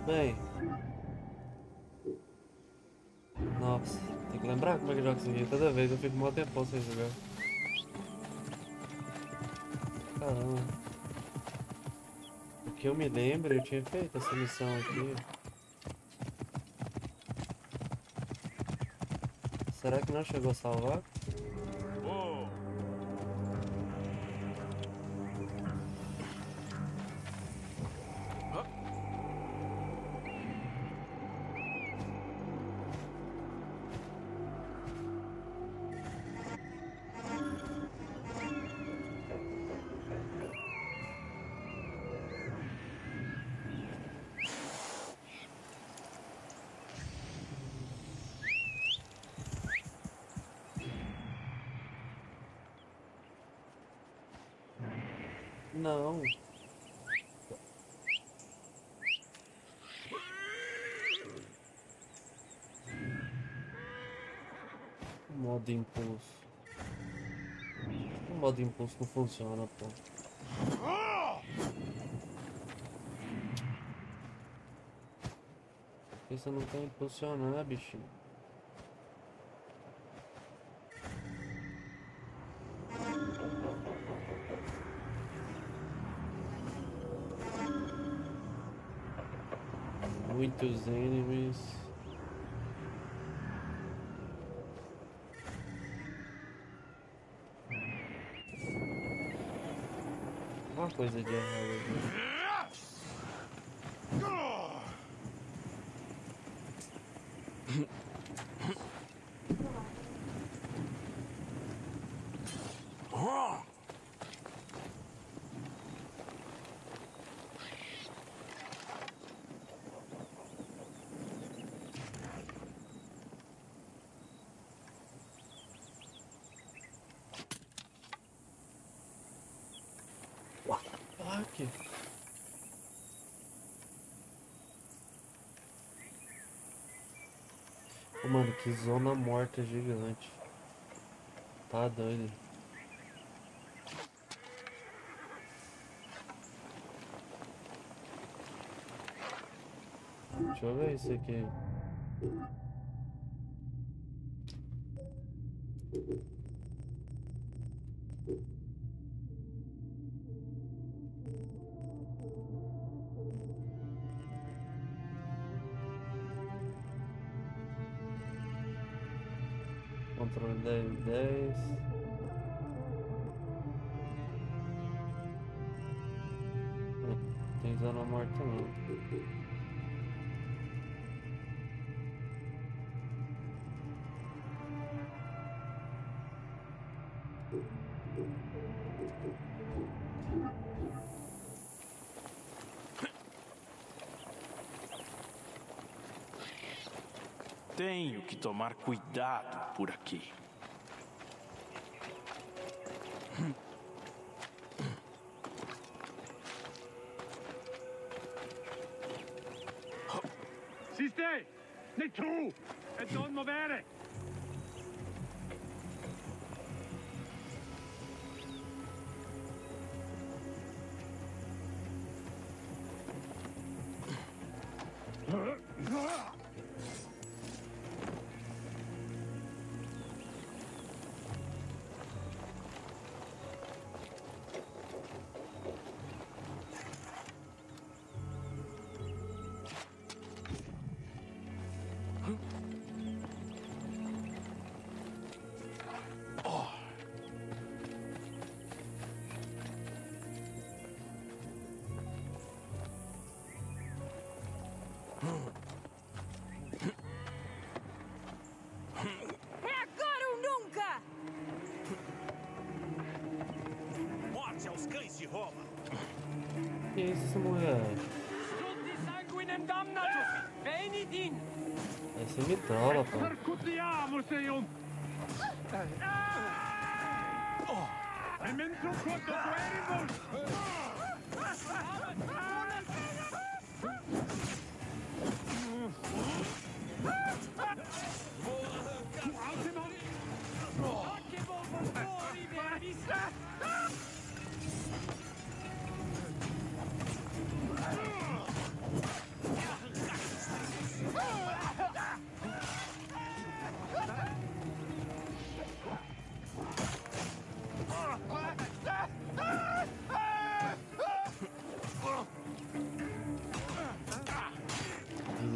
Bem. Nossa, tem que lembrar como é que joga isso aqui. Toda vez eu fico mó tempão sem jogar. Caramba. O que eu me lembro, eu tinha feito essa missão aqui. Será que não chegou a salvar? Não. Modo impulso. O modo impulso não funciona, pô. Por que você não tá impulsionando, né, bichinho? Muitos enemies. Uma coisa de errado aqui. Fuck. Ô, mano, que zona morta gigante. Tá doido. Deixa eu ver isso aqui. Controle 10. Não tem zona morta não. Tenho que tomar cuidado por aqui. Siste! Ni to! Et sånn må være! É agora ou nunca! Morte aos cães de Roma! Que isso, essa mulher? Tutti sanguinem damnatus! Venit in! Essa me trola, pô. Percutiamoseum! Memento quod operibus!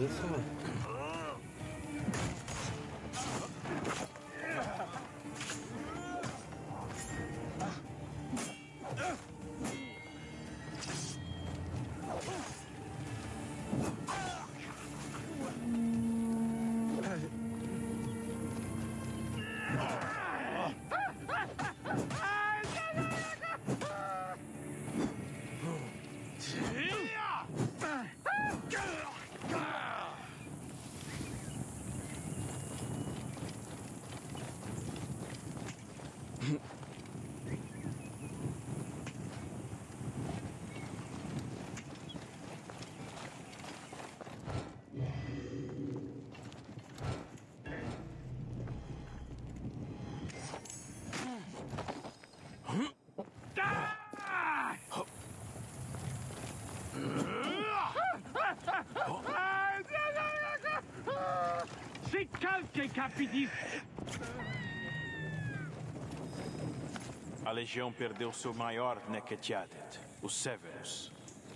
Olha só. Si calche, capiti! A legião perdeu seu maior Neketiadet, o Severus.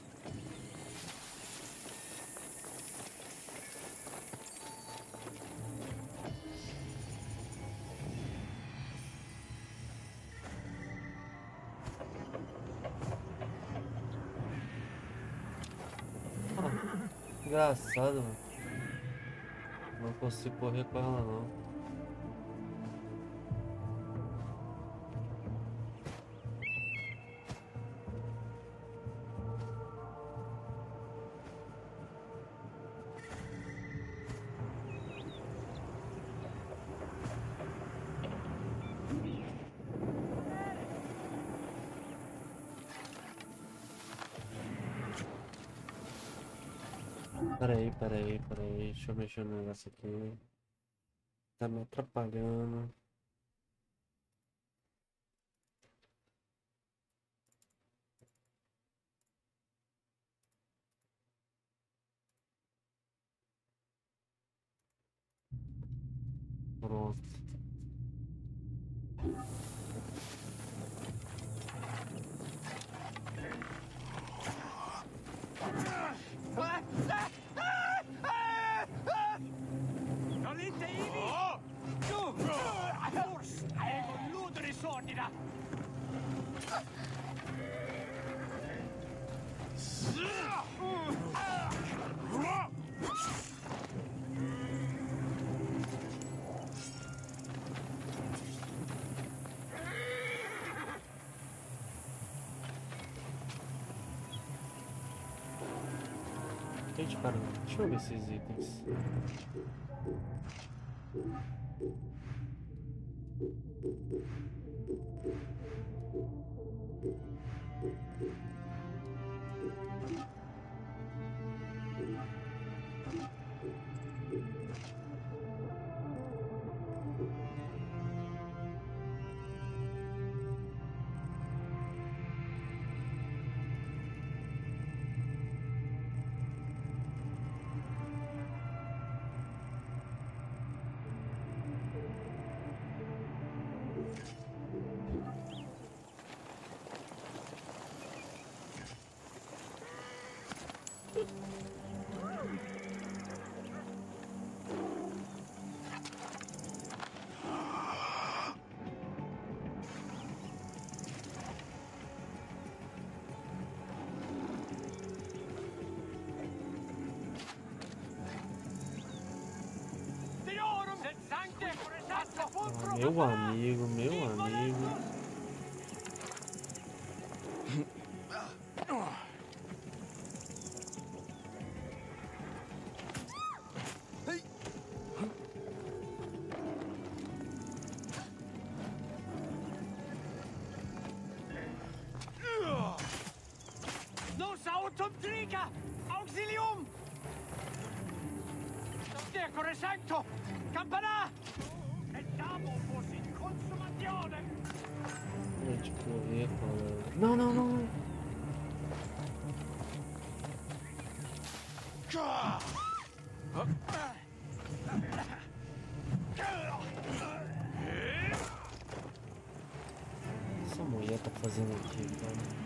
Engraçado, mano. Não consigo correr com ela, não. Peraí. Deixa eu mexer no negócio aqui. Tá me atrapalhando. Pronto. Gente, cara, deixa eu ver esses itens. Ah, meu amigo. Nos autum triga! Auxilium! Decore sancto! Campana! Etamo fos in consumazione! Gente, correr, cara. Não. Essa mulher tá fazendo aqui, cara.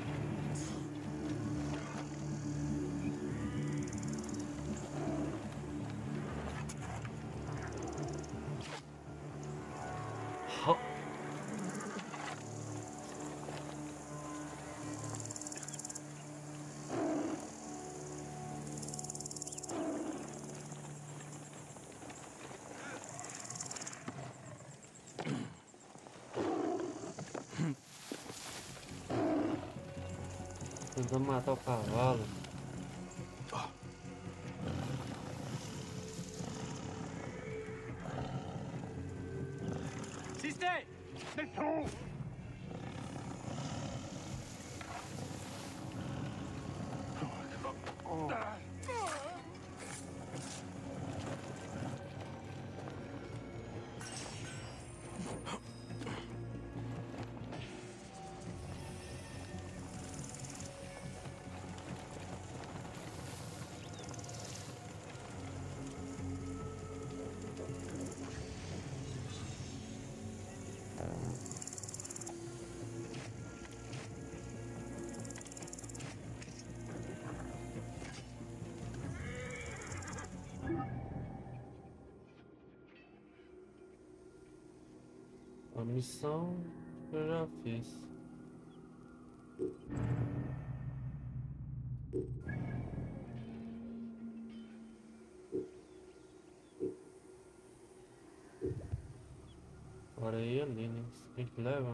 Tentando matar o cavalo. Sistei! The two! A missão eu já fiz. Agora aí ali, né? Quem que leva?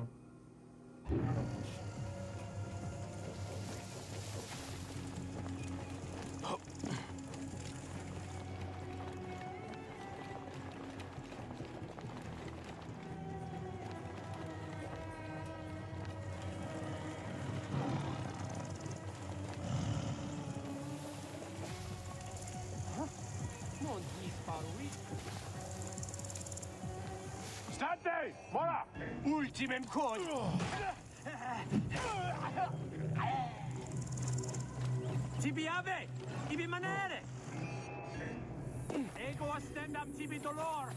Stante! Voilà! Ultimem coin! Tibi ave! Ibi manere! Ego astendam tibi dolor!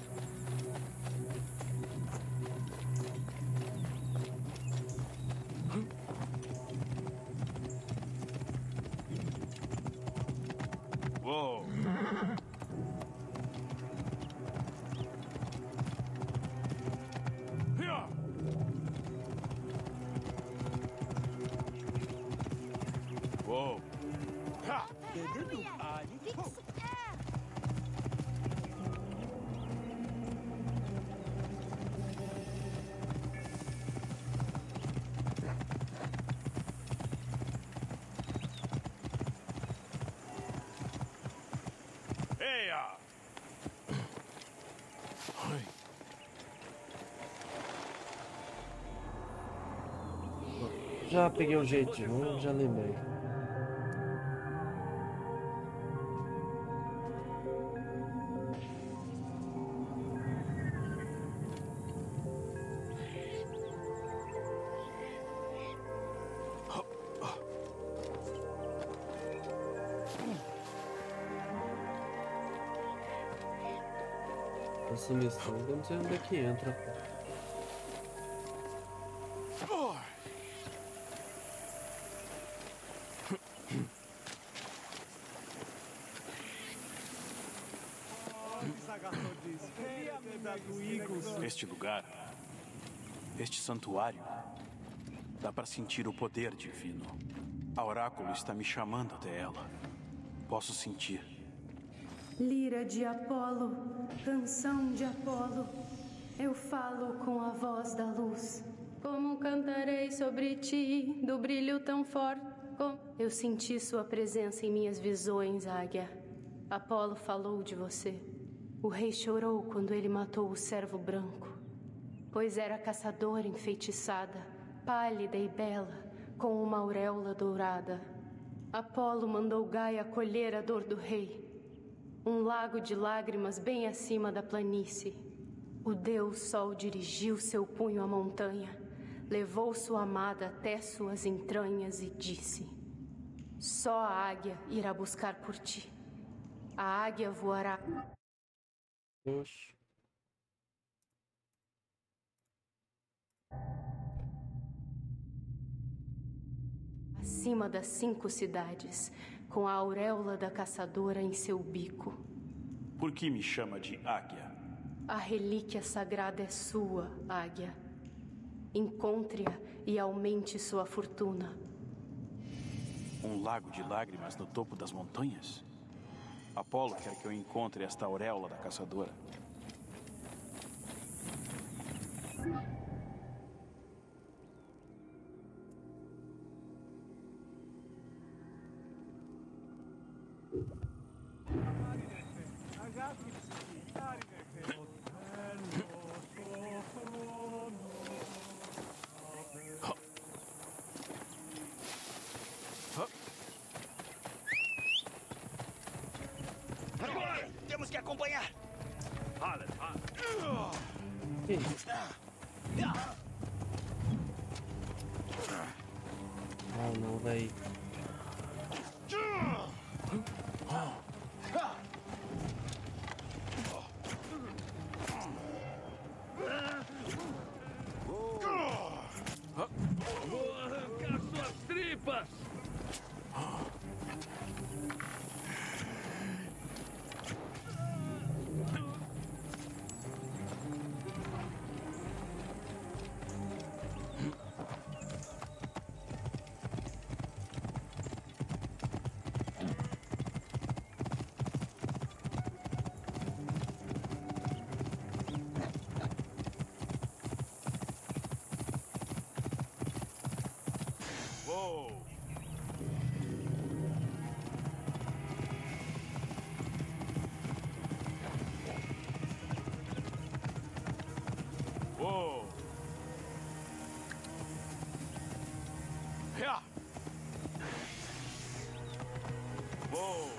Uou! Uou! Eia! Já peguei o jeitinho, já lembrei. Essa missão, eu não sei onde é que entra, pô. Este lugar, este santuário, dá para sentir o poder divino. A oráculo está me chamando até ela. Posso sentir. Lira de Apolo, canção de Apolo, eu falo com a voz da luz. Como cantarei sobre ti, do brilho tão forte? Eu senti sua presença em minhas visões, águia. Apolo falou de você. O rei chorou quando ele matou o servo branco, pois era caçadora enfeitiçada, pálida e bela, com uma auréola dourada. Apolo mandou Gaia colher a dor do rei. Um lago de lágrimas bem acima da planície. O deus Sol dirigiu seu punho à montanha, levou sua amada até suas entranhas e disse: só a águia irá buscar por ti. A águia voará Oxe. acima das 5 cidades, com a auréola da caçadora em seu bico. Por que me chama de águia? A relíquia sagrada é sua, águia. Encontre-a e aumente sua fortuna. Um lago de lágrimas no topo das montanhas? Apolo quer que eu encontre esta auréola da caçadora. Temos que acompanhar. Que isso? Ah, não, véi. Vou arrancar suas tripas! Uou! Uou! Já! Uou!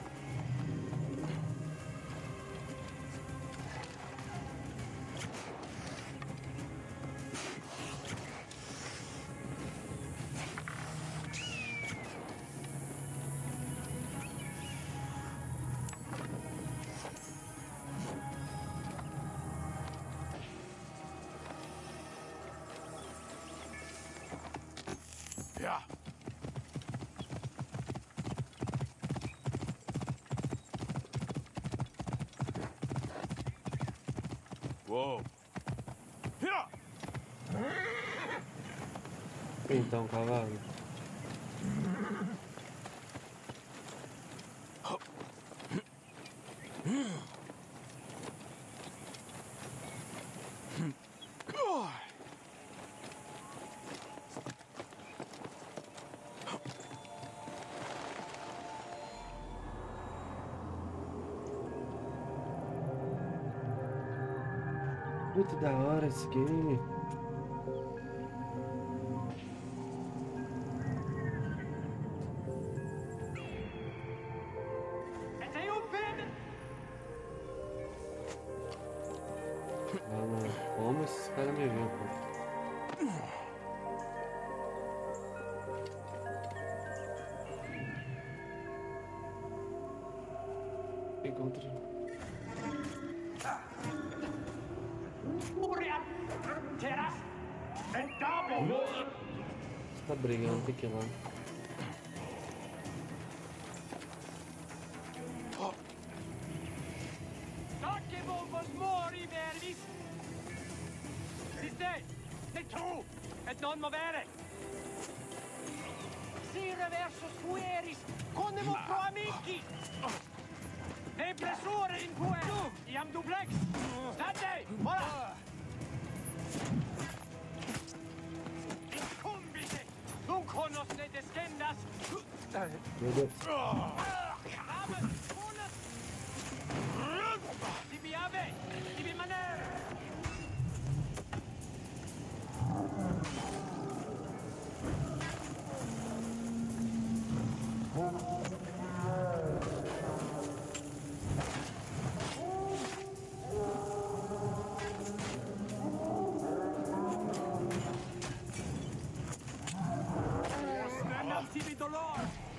Já! Uou! Já! Então, cavalo. Muito da hora esse game. Ah, mano, como esses caras me viram, pô. Encontrei. Você tá brigando, tem que ir lá. Non movere! Sire versus fueris! Conemo pro amici! Depressore in puer! Iam duplex! State! Ora! Incumbite! Dunque nos ne descendas! Meu Deus. Amen! Unas! Tibi ave! Tibi maner! Tibi dolor!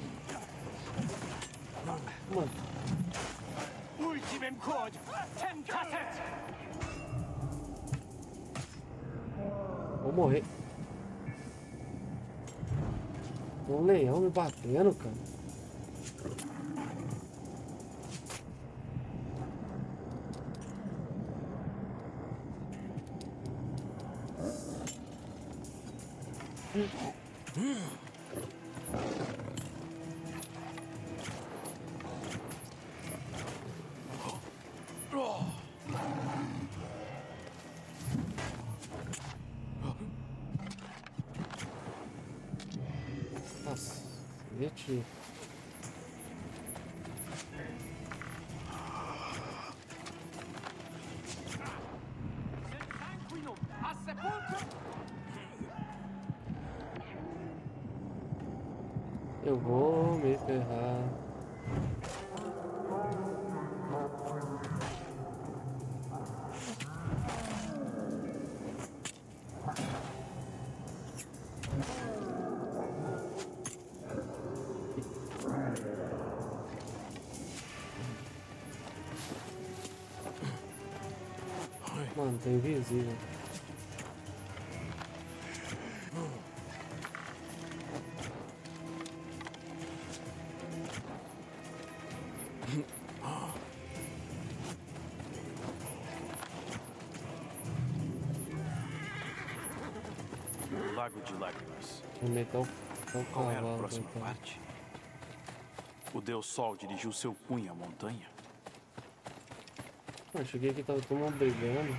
Mano, Ultimem code! Temptatet! vou morrer. Um leão me batendo, cara. Cacete. Eu vou me ferrar. Mano, tá invisível. Lago de Lágrimas. Vou meter o Qual era a cavalo. próxima então. parte? O Deus Sol dirigiu seu punho à montanha? Eu cheguei aqui, tava todo mundo brigando.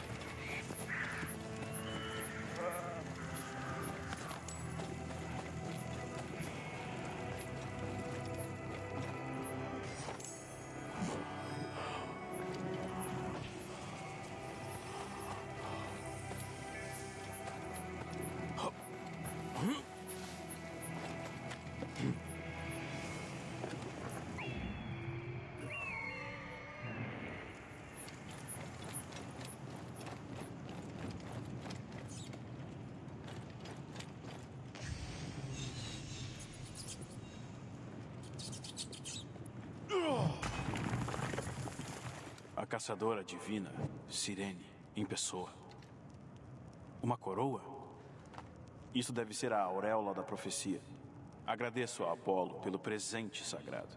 A caçadora divina, Sirene, em pessoa. Uma coroa? Isso deve ser a auréola da profecia. Agradeço a Apolo pelo presente sagrado.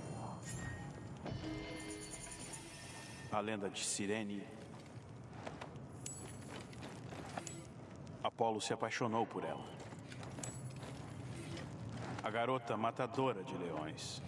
A lenda de Sirene. Apolo se apaixonou por ela. A garota matadora de leões.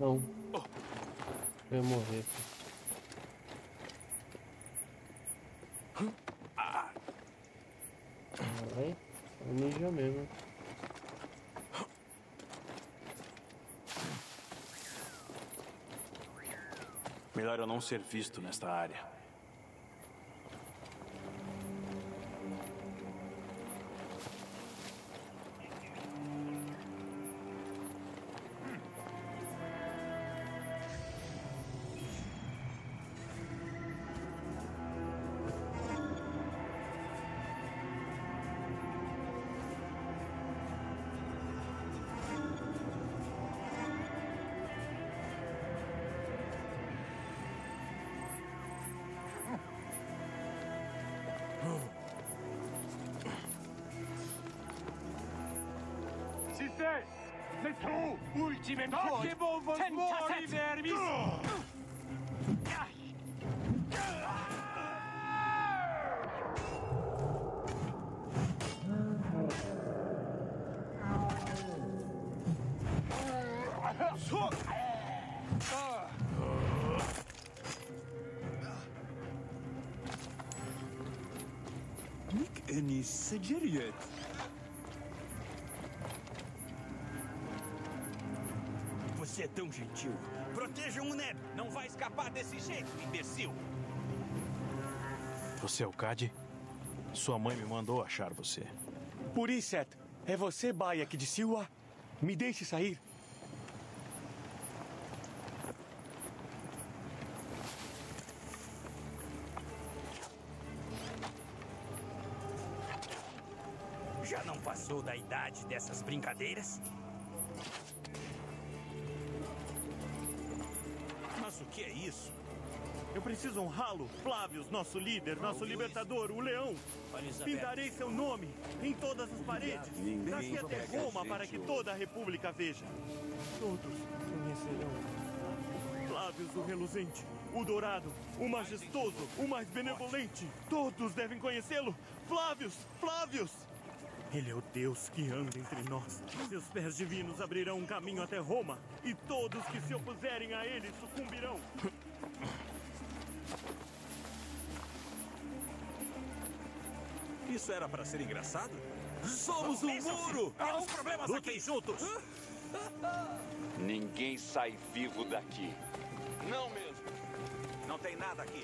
Não. Eu ia morrer. Vai. Ninja mesmo. Melhor eu não ser visto nesta área. Ultimem possible fuori vermis! Nick Ennis Segeriet. Você é tão gentil. Protejam o Neb. Não vai escapar desse jeito, imbecil. Você é o Cad? Sua mãe me mandou achar você. Purisset, é você, Bayek de Silwa? Me deixe sair. Já não passou da idade dessas brincadeiras? Mas o que é isso? Eu preciso honrá-lo, Flávios, nosso líder, nosso libertador, o leão. Pintarei seu nome em todas as paredes, daqui até Roma, para que toda a república veja. Todos conhecerão Flávios, o reluzente, o dourado, o majestoso, o mais benevolente. Todos devem conhecê-lo. Flávios, Flávios! Ele é o Deus que anda entre nós. Seus pés divinos abrirão um caminho até Roma, e todos que se opuserem a ele sucumbirão. Isso era para ser engraçado? Somos um muro! Temos problemas Lutem aqui! juntos! Ninguém sai vivo daqui. Não mesmo. Não tem nada aqui.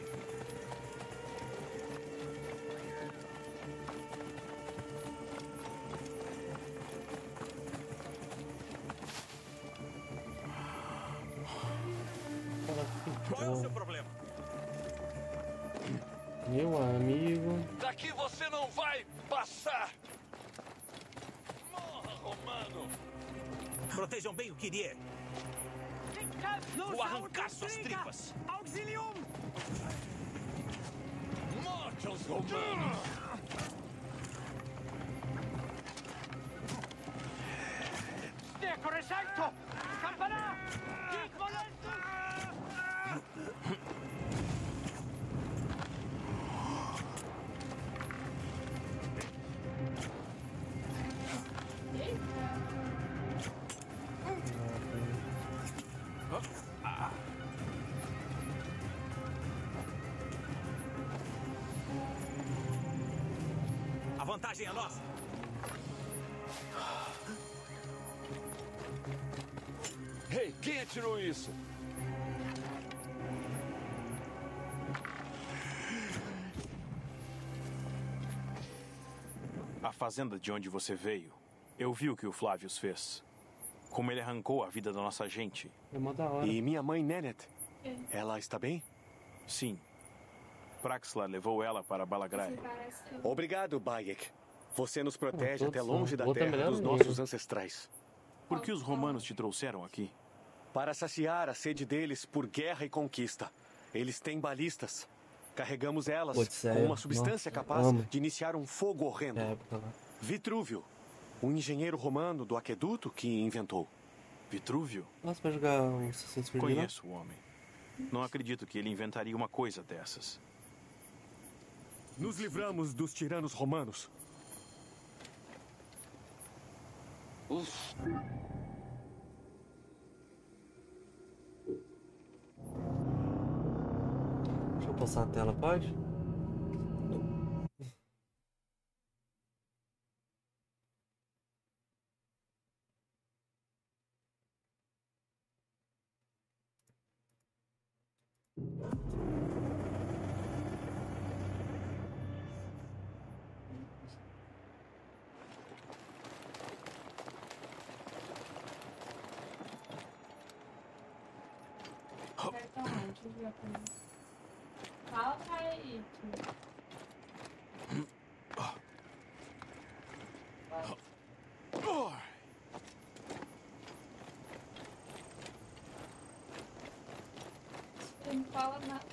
Qual é o seu problema? Meu amigo. Daqui você não vai passar. Morra, Romano. Protejam bem o Kyrie. Vou arrancar suas tripas. Auxilium! Morte aos romanos. Decore salto! Campana! Dic volentus! A vantagem é nossa. Ei, quem atirou isso? A fazenda de onde você veio, eu vi o que o Flávios fez. Como ele arrancou a vida da nossa gente. É mó da hora. E minha mãe, Nenet? Ela está bem? Sim. Praxla levou ela para Balagrai. Obrigado, Bayek. Você nos protege todos até são. longe da Outra terra melhor dos amigo. nossos ancestrais. Por que os romanos te trouxeram aqui? Para saciar a sede deles por guerra e conquista. Eles têm balistas. Carregamos elas Putz, com é, uma substância nossa, capaz amo. de iniciar um fogo horrendo. É, época lá. Vitrúvio, um engenheiro romano do aqueduto que inventou. Vitrúvio? Nossa, vai jogar um Assassin's Creed lá? Conheço o homem. Não acredito que ele inventaria uma coisa dessas. Nos livramos dos tiranos romanos. Postar a tela, pode? Fala pra ele. Ele não fala nada.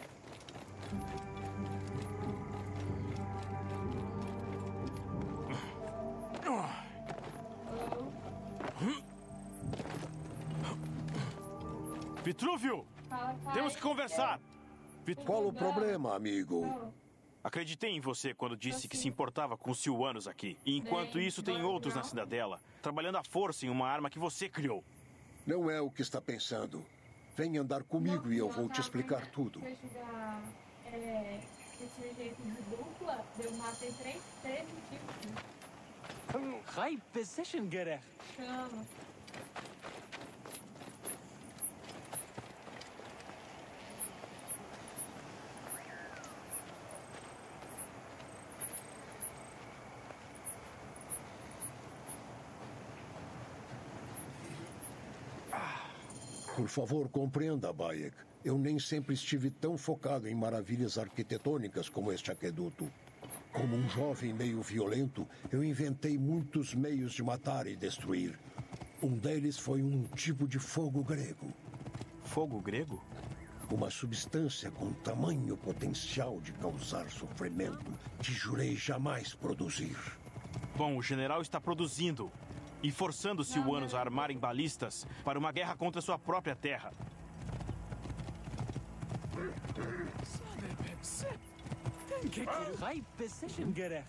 Vitrúvio! Temos que conversar! Qual o problema, amigo? Acreditei em você quando disse que se importava com os Silvanos aqui. E enquanto isso, tem outros na cidadela, trabalhando à força em uma arma que você criou. Não é o que está pensando. Vem andar comigo e eu vou te explicar tudo. Esse jeito de dupla, eu matei três tipos. High position, Gerer. Chama. Por favor, compreenda, Bayek. Eu nem sempre estive tão focado em maravilhas arquitetônicas como este aqueduto. Como um jovem meio violento, eu inventei muitos meios de matar e destruir. Um deles foi um tipo de fogo grego. Fogo grego? Uma substância com tamanho potencial de causar sofrimento que jurei jamais produzir. Bom, o general está produzindo e forçando os Silvanos a armarem balistas para uma guerra contra sua própria terra. High position, Gerer.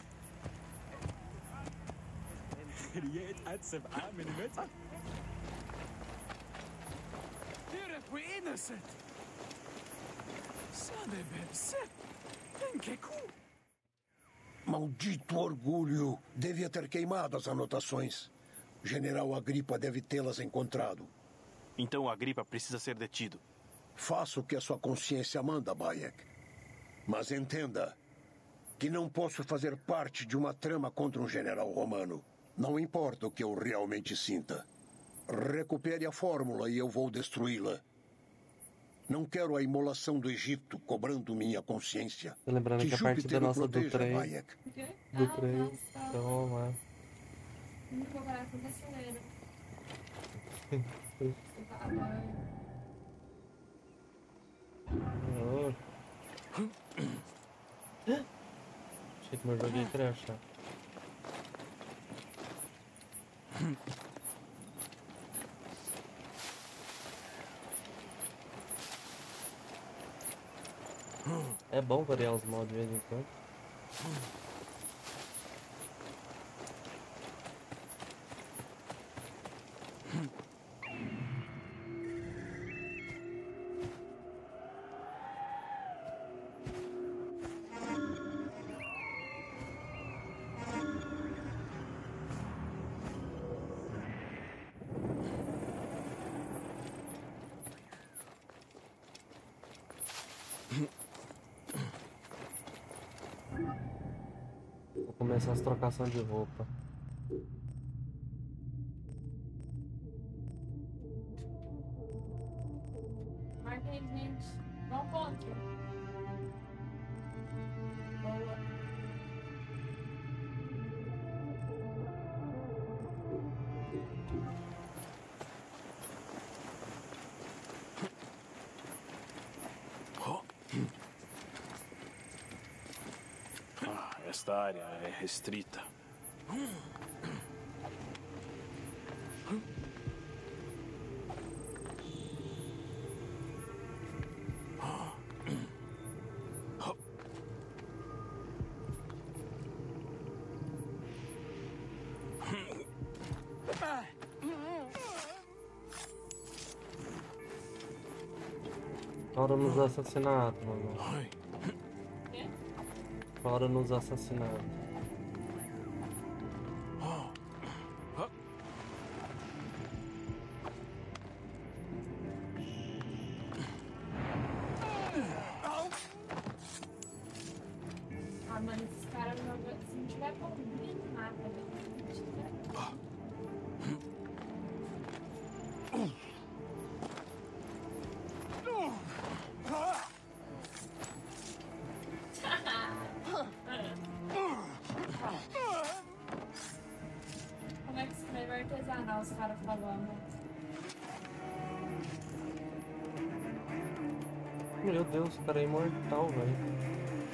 Maldito orgulho! Devia ter queimado as anotações. General Agripa deve tê-las encontrado. Então Agripa precisa ser detido. Faça o que a sua consciência manda, Bayek. Mas entenda que não posso fazer parte de uma trama contra um general romano. Não importa o que eu realmente sinta. Recupere a fórmula e eu vou destruí-la. Não quero a imolação do Egito cobrando minha consciência. Lembrando que a parte da nossa do trem. Do trem. Então, lá. Vamos jogar com brasileiro. Achei que meu jogo ia crashar. É bom variar os modos de vez em quando. Vou começar as trocações de roupa. Marca aí, gente. Vamos contra. Boa. Esta área é restrita. Hora nos assassinatos, mano. Fora nos assassinatos. Ah, mano, esses caras não... Se não tiver bombinha, não mata, velho. Como é que escreve artesanal, os caras falando? Meu Deus, o cara é imortal, velho.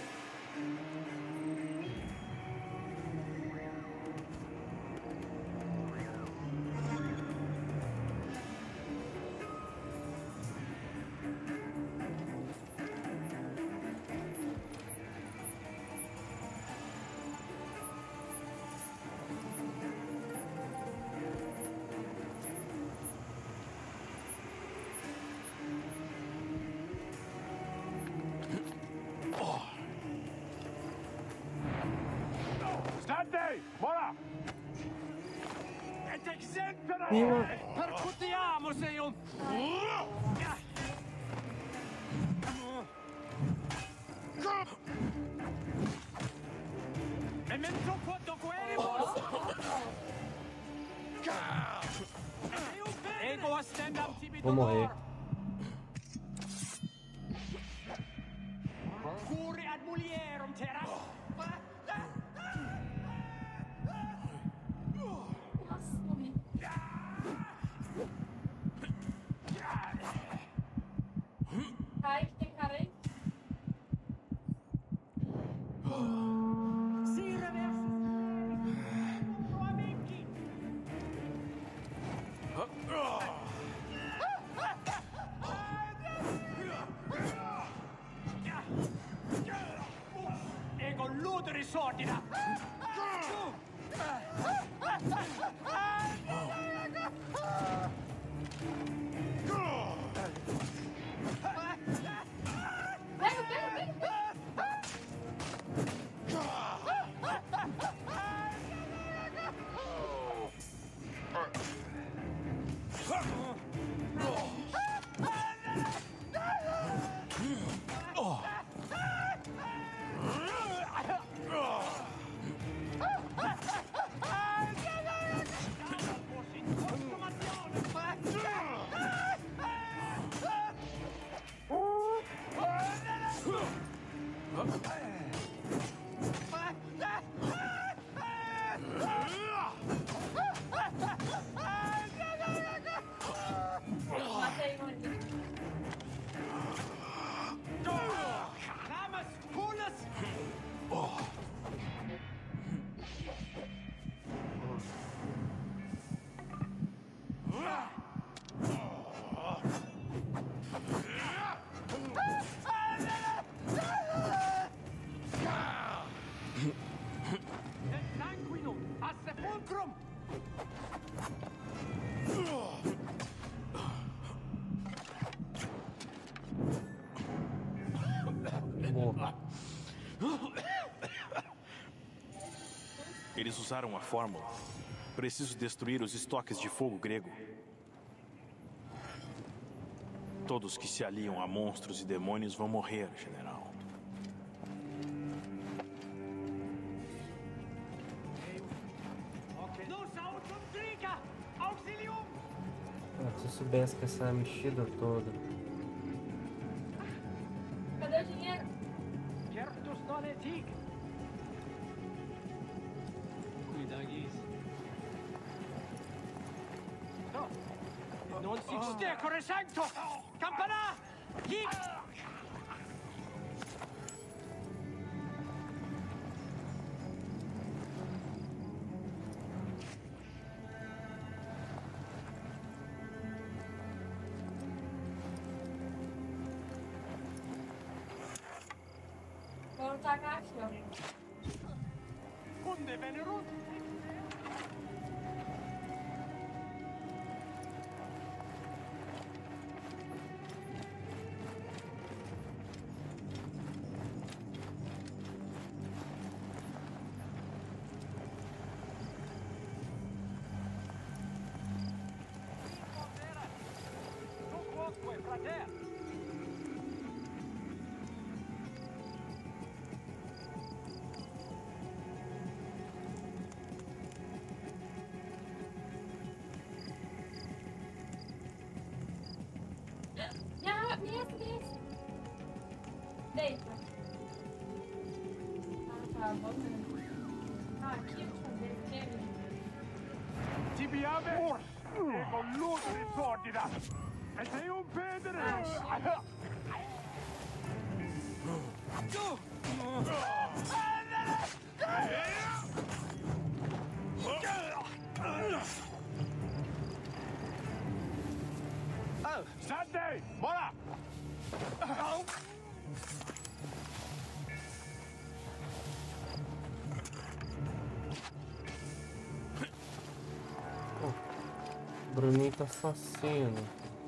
Stanley! Voilà! Ett exempel! Mimo. Percutiamo, signor! Memento quanto queremos! Ego astendam Vou morrer. Curi ad mulierum terras! Nossa, morri. Ai, que tem cara aí? Si reversus! Amici! Ego ludere sordida! Pega, pega, pega! Matei um ali. Ramas, pulas! Et sanguinum a sepulcrum! Morro. Eles usaram a fórmula. Preciso destruir os estoques de fogo grego. Todos que se aliam a monstros e demônios vão morrer, general. Nos autum triga! Auxilium! Ah, se eu soubesse que essa mexida toda. Cadê o dinheiro? Certus non etic! Cuidagis. Non sit stecore sancto! Campana! Hic! Vou tacar aqui, ó. Unde venerunt? There! Nesse. Deita. Ah, tá, vamos. Ah, aqui, deixa eu ver. Ti abbiamo e con l'uso di sordida! E sei un pedere! Sunday! Bora! Bruninho tá assassino.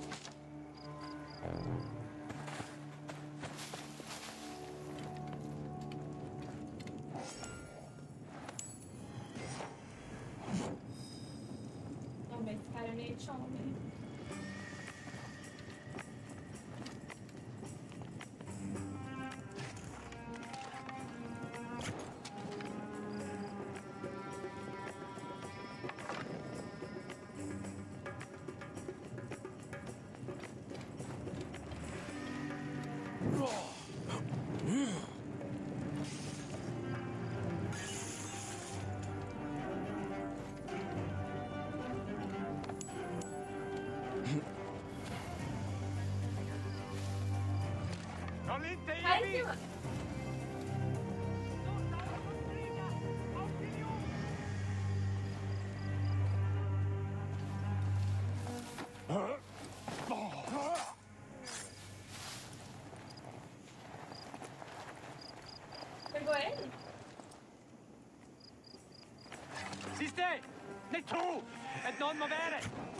Não, mas esse cara é meio chão, né? Cai em cima! Pegou ele? Siste! Ne to! Et noen må være!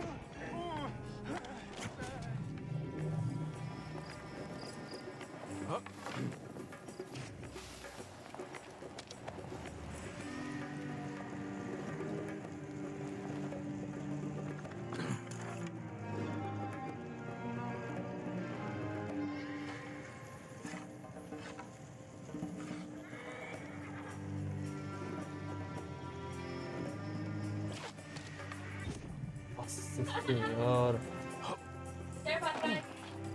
Nossa senhora. Quer pra trás?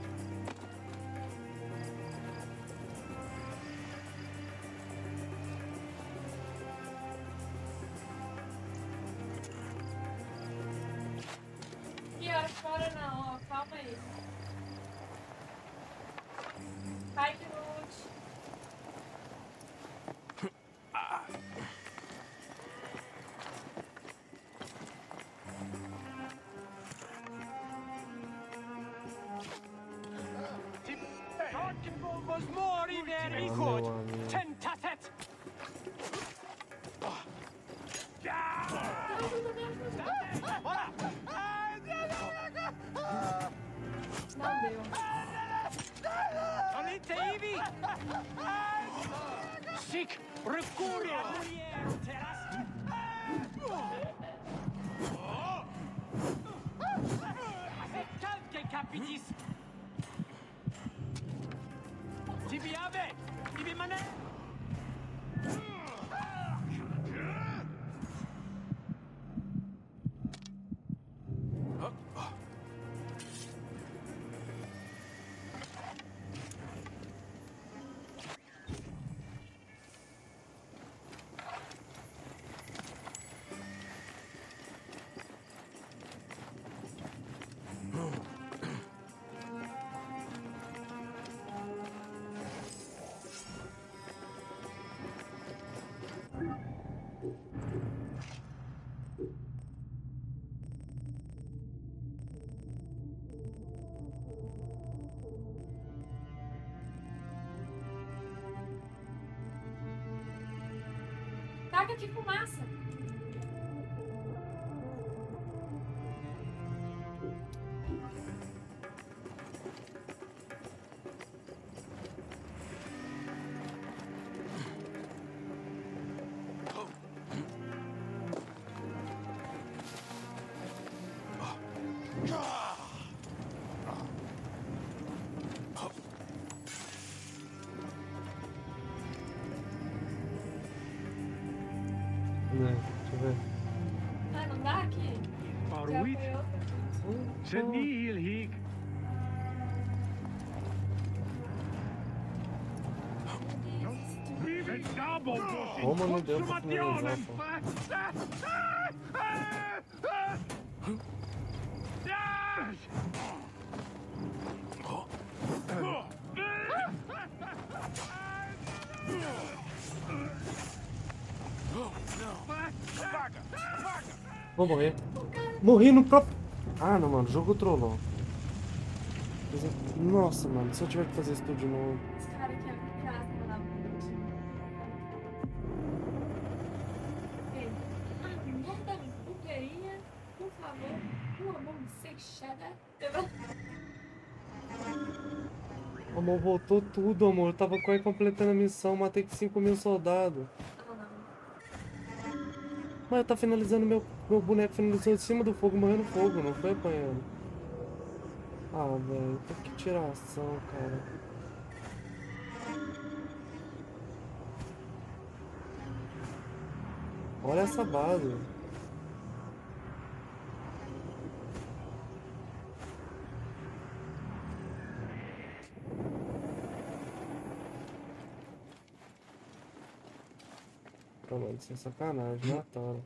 Que hora fora não, ó, calma aí. Vai que lute. Vos mori der i kod! Tentatet! Bora! Não deu. Sono inte ivi! Sic recurio! Calque capitis! Tibi ave! Tibi mané! Taca de fumaça. Né, deixa eu ver. Ah, não dá aqui? Já Aruit, foi outra. senil hig. Vive double Roma não deu pra finalizar, pô. Vou morrer. Morri no próprio... Ah, não, mano. O jogo trollou. Nossa, mano. Se eu tiver que fazer isso tudo de novo... Os caras que ameaçam lá muito. Ei, vamos dar uma pulgueirinha, por favor. Uma mão fechada. Amor, voltou tudo, amor. Eu tava quase completando a missão. Matei 5.000 soldados. Mas eu tá finalizando meu boneco finalizou em cima do fogo, morrendo no fogo, não foi apanhando. Ah, velho, tem que tirar a ação, cara. Olha essa base. Mano, isso é sacanagem, mataram.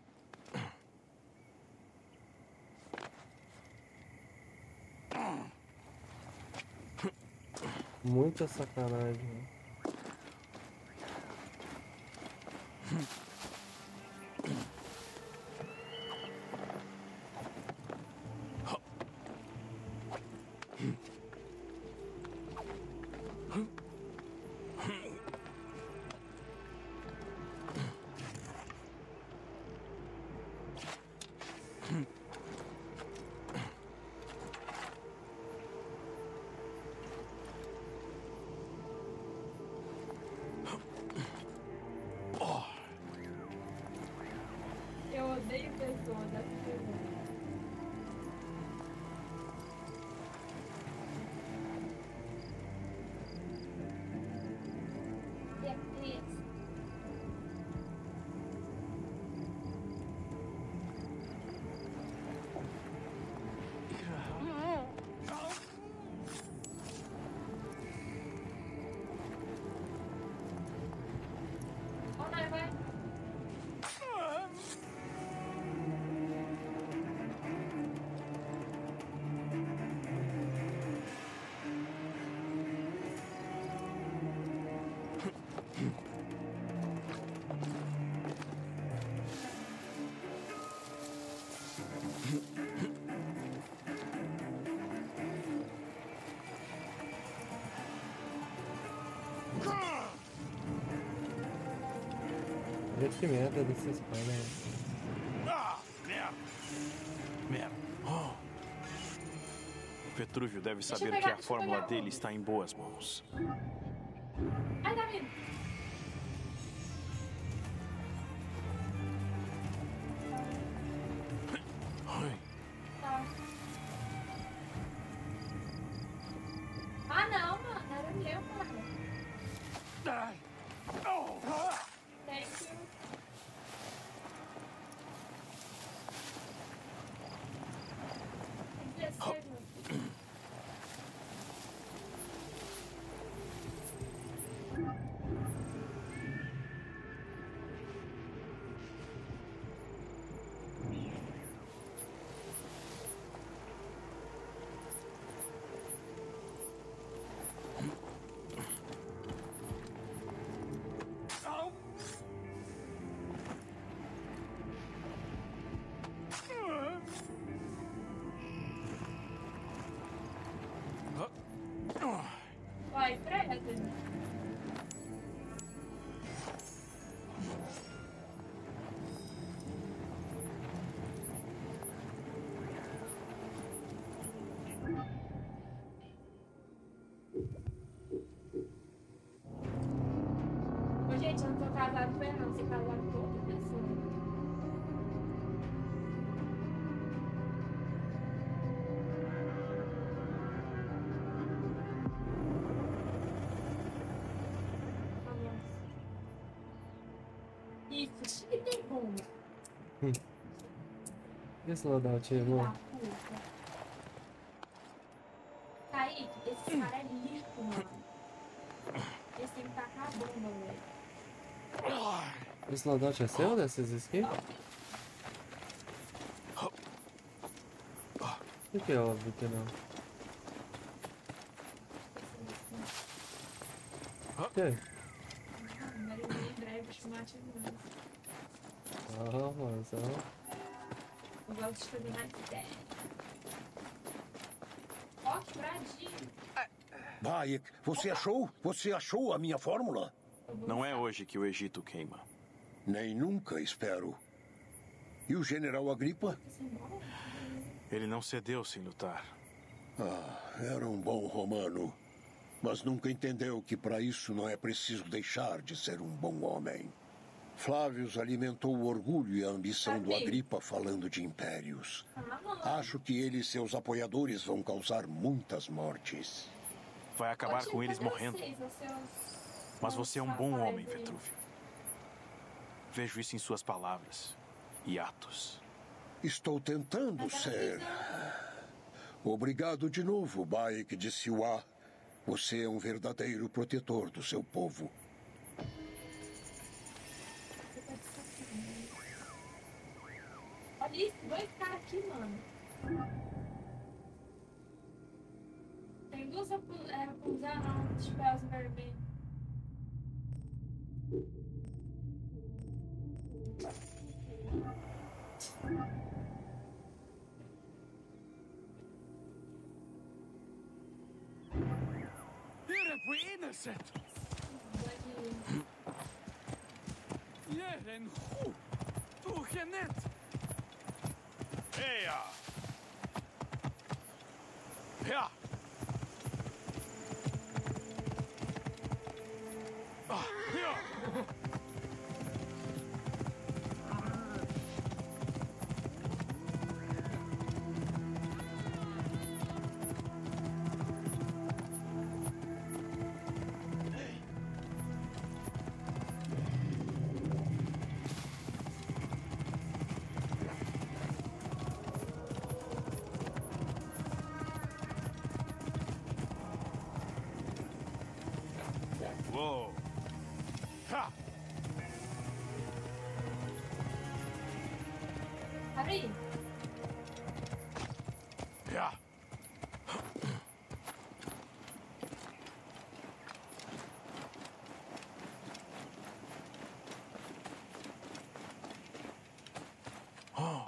Muita sacanagem, mano. Eu odeio pessoas, dá pra ver. Vê que merda dessa espada, né? Ah, merda! Merda. Oh. Petrúvio deve saber que a fórmula dele está em boas mãos. Ai, tá vindo. Tá. Ah, não, mano. Era meu, mano. Thank you. Tem que descer, mano. Vai, preta. Ô, gente, eu não tô casado com ele, não. Você casado com outra pessoa. Isso, que tem como. Esse loadout chegou. Kaique, esse cara é lixo, mano. Esse tem que tacar a bomba, velho. Esse loadout é seu dessas skins? Por que é óbvio que não? O quê? Marinho em breve, chamate de Mas eu gosto de fazer mais ideia. Ó, que bradinho. Bayek, você achou? Você achou a minha fórmula? Não é hoje que o Egito queima. Nem nunca, espero. E o general Agripa? Ele não cedeu sem lutar. Era um bom romano. Mas nunca entendeu que para isso não é preciso deixar de ser um bom homem. Flávio alimentou o orgulho e a ambição do Agripa falando de impérios. Acho que ele e seus apoiadores vão causar muitas mortes. Vai acabar com eles morrendo. Mas você é um bom homem, Vetrúvio. Vejo isso em suas palavras e atos. Estou tentando ser. Obrigado de novo, Bayek de Siwa. Você é um verdadeiro protetor do seu povo. Olha isso, dois caras aqui, mano. Tem duas Rapunzel, chapéus vermelhos. Ihre innocent. Jeren hu. Du genet. Heia. Ja. Ja. Whoa. Ha. Abre aí. Ja. Oh.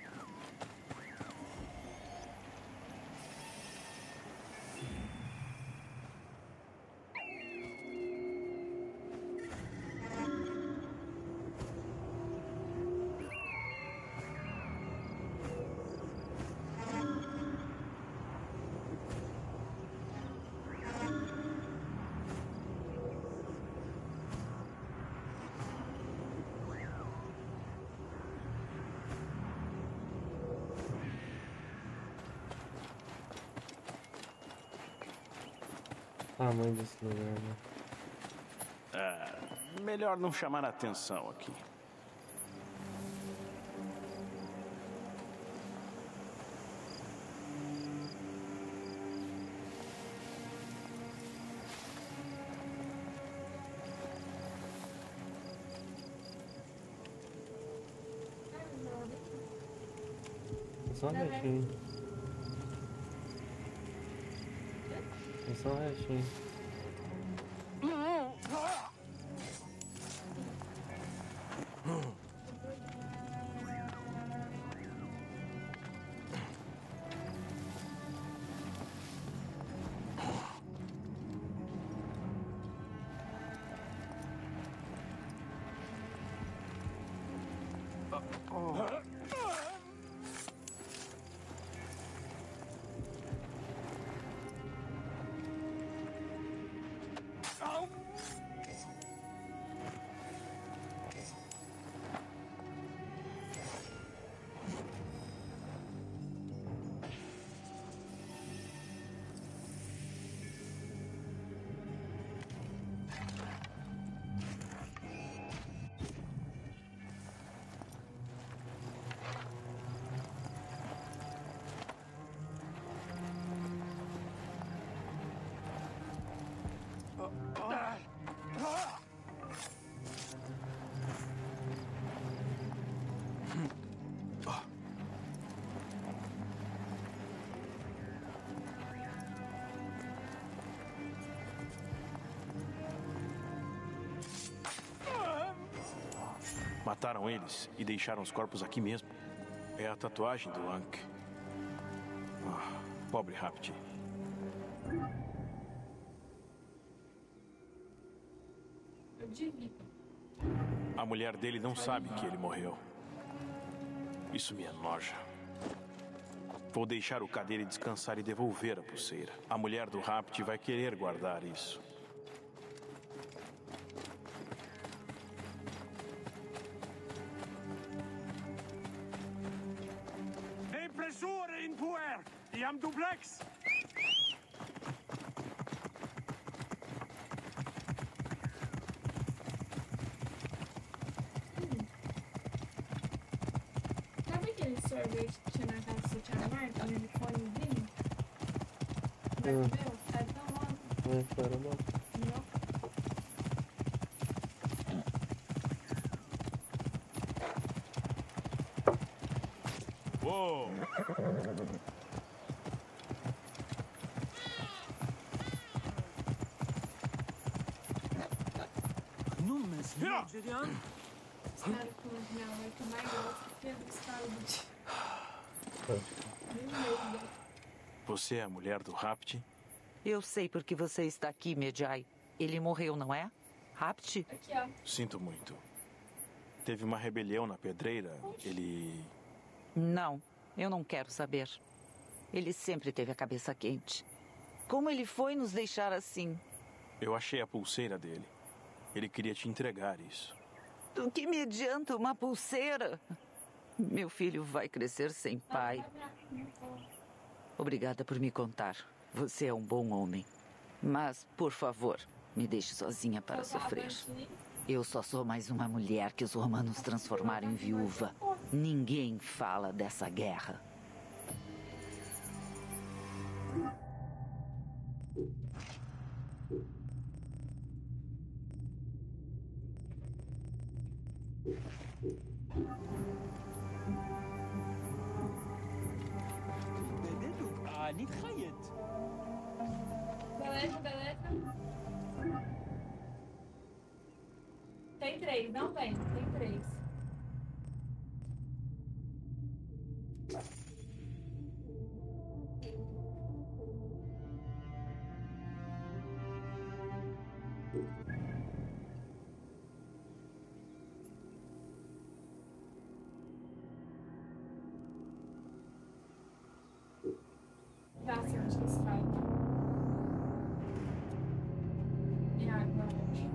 Tamanho desse lugar, né? Melhor não chamar a atenção aqui. É só um restinho. É só um restinho. Mataram eles e deixaram os corpos aqui mesmo. É a tatuagem do Ankh. Ah, pobre Rapt. Eu devia. A mulher dele não sabe que ele morreu. Isso me enoja. Vou deixar o cadeira descansar e devolver a pulseira. A mulher do Rapt vai querer guardar isso. Impressore in puer! Iam duplex! Sabe aquele sorvete que tinha na casa do seu Tia Marta, no uniformezinho? Vai comer? Sai tão logo. Não, espera, não. Não. Uou! Nummes Nigerian? Os caras com os minha mãe que eu mais gosto que é dos caras do tio. Você é a mulher do Rapt? Eu sei por que você está aqui, Medjay. Ele morreu, não é? Rapt? Aqui, ó. Sinto muito. Teve uma rebelião na pedreira. Ele... Não, eu não quero saber. Ele sempre teve a cabeça quente. Como ele foi nos deixar assim? Eu achei a pulseira dele. Ele queria te entregar isso. Do que me adianta uma pulseira? Meu filho vai crescer sem pai. Obrigada por me contar. Você é um bom homem. Mas, por favor, me deixe sozinha para sofrer. Eu só sou mais uma mulher que os romanos transformaram em viúva. Ninguém fala dessa guerra. Beleza, beleza. Tem 3, não vem, tem 3. Já sei onde que está. E água.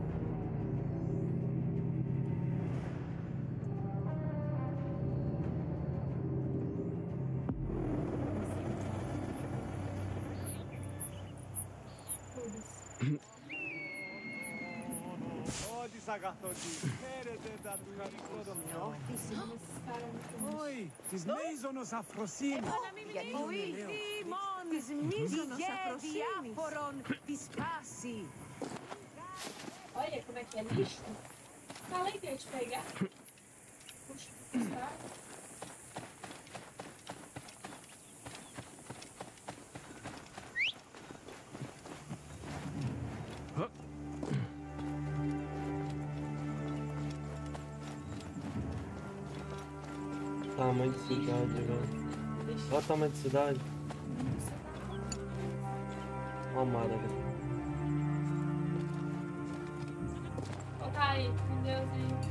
Oi, tismeizonos afrosimis. Olha como é que é lixo. Falei que eu ia te pegar. Puxa, tá? Tamanho de cidade, velho. Olha o tamanho de cidade. Olha o mar ali. Ô, tá aí, com Deus aí.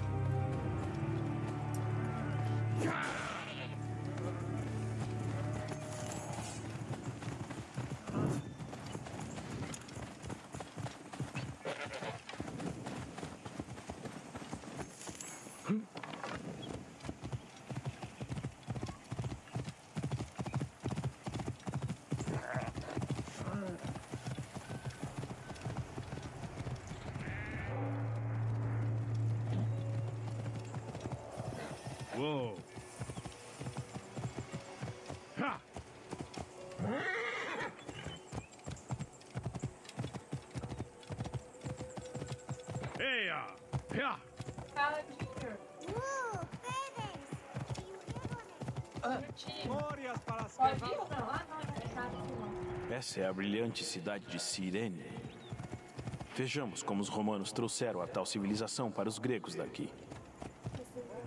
Uou! Ha! Eia! Ha! Fala, Junior. Pode ir ou não? Ah, não, é errado não. Essa é a brilhante cidade de Cirene. Vejamos como os romanos trouxeram a tal civilização para os gregos daqui.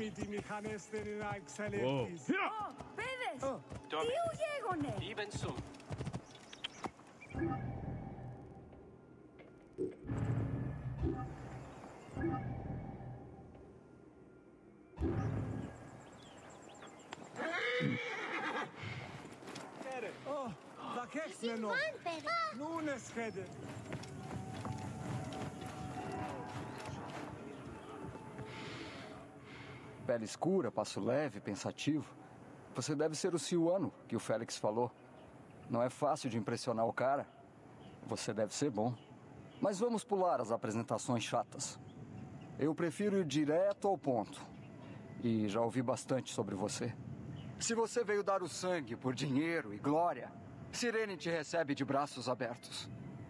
Pedes! Tome. Tiu Jegone! Iben sum. Pele escura, passo leve, pensativo. Você deve ser o Siuano que o Félix falou. Não é fácil de impressionar o cara. Você deve ser bom. Mas vamos pular as apresentações chatas. Eu prefiro ir direto ao ponto. E já ouvi bastante sobre você. Se você veio dar o sangue por dinheiro e glória, Sirene te recebe de braços abertos.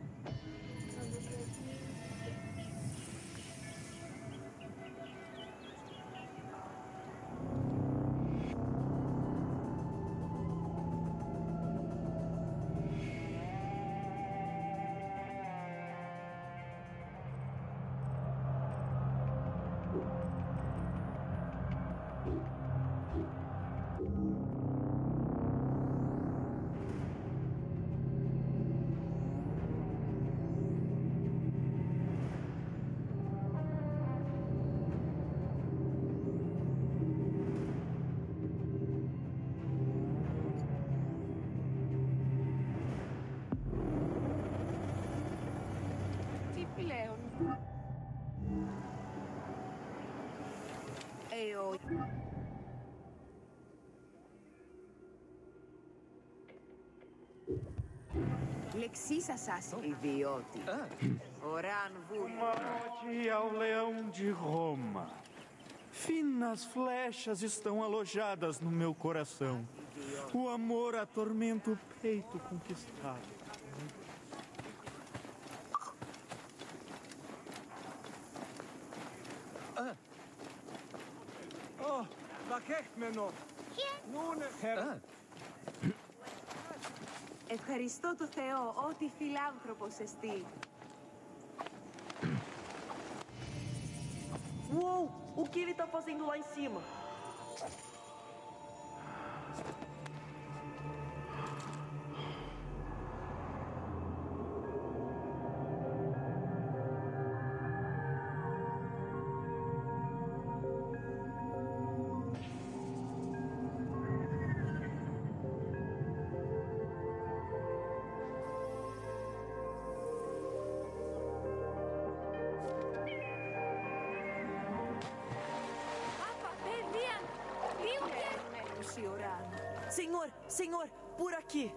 Lexisas idioti. Oran Uma ode ao leão de Roma. Finas flechas estão alojadas no meu coração. O amor atormenta o peito conquistado. Oh, Vakekmeno. Ευχαριστώ το Θεό, ό,τι φιλάνθρωπος εστί. Uou! O que ele tá fazendo lá em cima? Senhor, senhor, por aqui.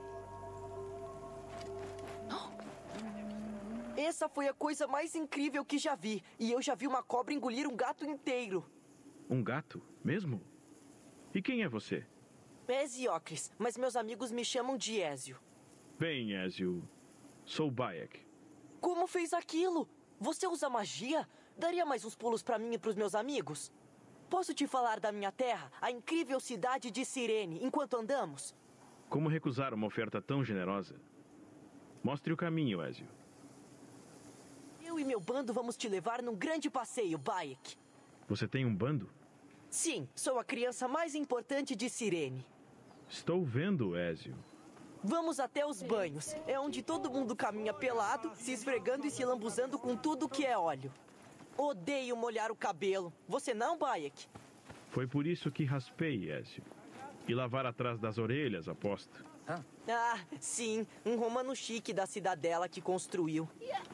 Essa foi a coisa mais incrível que já vi. E eu já vi uma cobra engolir um gato inteiro. Um gato? Mesmo? E quem é você? Eziocles, mas meus amigos me chamam de Ézio. Bem, Ézio, sou Bayek. Como fez aquilo? Você usa magia? Daria mais uns pulos pra mim e pros meus amigos? Posso te falar da minha terra, a incrível cidade de Sirene, enquanto andamos? Como recusar uma oferta tão generosa? Mostre o caminho, Ézio. Eu e meu bando vamos te levar num grande passeio, Bayek. Você tem um bando? Sim, sou a criança mais importante de Sirene. Estou vendo, Ézio. Vamos até os banhos. É onde todo mundo caminha pelado, se esfregando e se lambuzando com tudo que é óleo. Odeio molhar o cabelo. Você não, Bayek? Foi por isso que raspei, Ézio. E lavar atrás das orelhas, aposto. Ah, sim. Um romano chique da cidadela que construiu.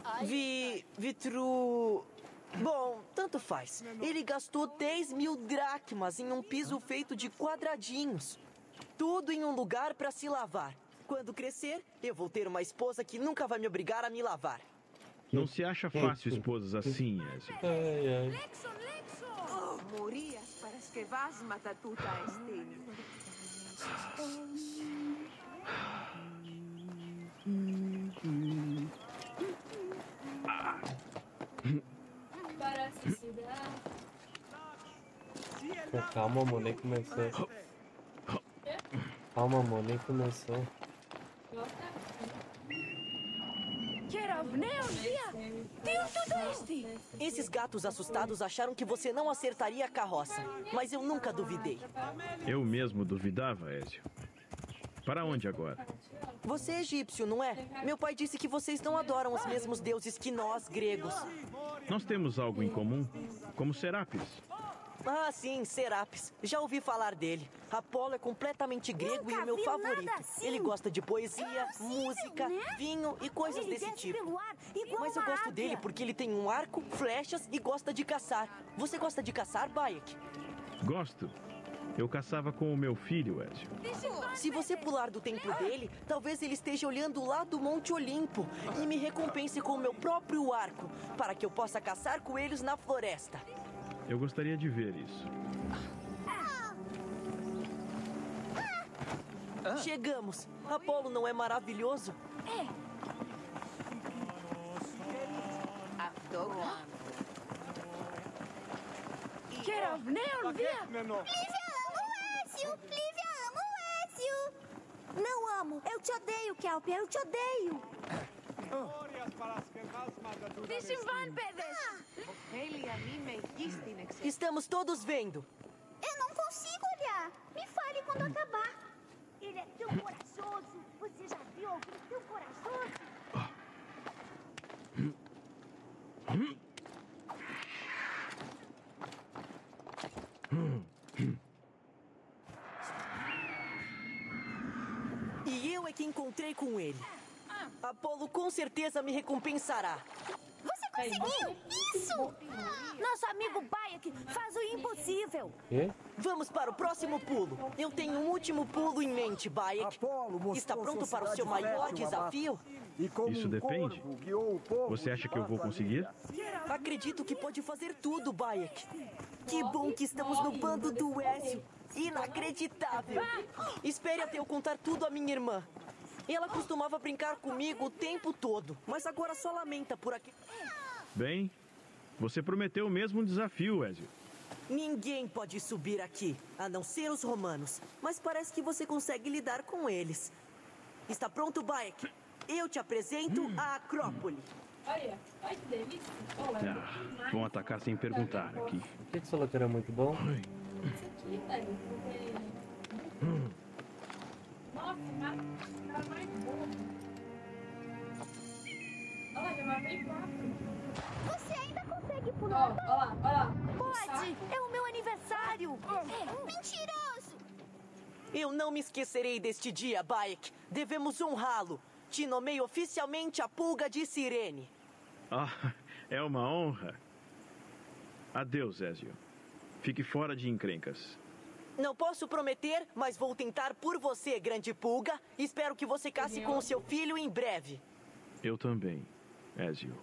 Bom, tanto faz. Ele gastou 10.000 dracmas em um piso feito de quadradinhos. Tudo em um lugar para se lavar. Quando crescer, eu vou ter uma esposa que nunca vai me obrigar a me lavar. Não se acha fácil esposas assim, Ézio. Lexon, Lexon! Morias παρασκευάσματα τούτα εστίν. Calma, amor, nem começou. Calma, amor, nem começou. Esses gatos assustados acharam que você não acertaria a carroça, mas eu nunca duvidei. Eu mesmo duvidava, Ezio. Para onde agora? Você é egípcio, não é? Meu pai disse que vocês não adoram os mesmos deuses que nós, gregos. Nós temos algo em comum, como Serapis. Ah, sim, Serapis. Já ouvi falar dele. Apolo é completamente grego e o meu favorito. Ele gosta de poesia, música, vinho e coisas desse tipo. Mas eu gosto dele porque ele tem um arco, flechas e gosta de caçar. Você gosta de caçar, Bayek? Gosto. Eu caçava com o meu filho, Ezio. Se você pular do templo dele, talvez ele esteja olhando lá do Monte Olimpo e me recompense com o meu próprio arco, para que eu possa caçar coelhos na floresta. Eu gostaria de ver isso. Chegamos. Apolo não é maravilhoso? Lívia ama o Ezio! Não amo! Eu te odeio, Kelpie! Eu te odeio! Estamos todos vendo. Eu não consigo olhar! Me fale quando acabar! Ele é tão corajoso! Você já viu alguém tão corajoso? E eu é que encontrei com ele. Apolo com certeza me recompensará. Você conseguiu! Isso! Nosso amigo Bayek faz o impossível! Vamos para o próximo pulo. Eu tenho um último pulo em mente, Bayek. Está pronto para o seu maior desafio? Isso depende. Você acha que eu vou conseguir? Acredito que pode fazer tudo, Bayek. Que bom que estamos no bando do Ezio. Inacreditável. Espere até eu contar tudo à minha irmã. Ela costumava brincar comigo o tempo todo, mas agora só lamenta por aqui. Bem, você prometeu mesmo um desafio, Ezio. Ninguém pode subir aqui, a não ser os romanos. Mas parece que você consegue lidar com eles. Está pronto, Bayek? Eu te apresento a Acrópole. Olha que delícia. Vão atacar sem perguntar aqui. Por que você falou que era muito bom? Isso aqui, velho, porque... Nossa, cara mais bom. Olha, já matei 4. Você ainda consegue pular? Olha lá. Pode! É o meu aniversário! Mentiroso! Eu não me esquecerei deste dia, Bayek. Devemos honrá-lo. Te nomeio oficialmente a Pulga de Cirene. É uma honra. Adeus, Ezio. Fique fora de encrencas. Não posso prometer, mas vou tentar por você, grande Pulga. Espero que você case com o seu filho em breve. Eu também, Ezio.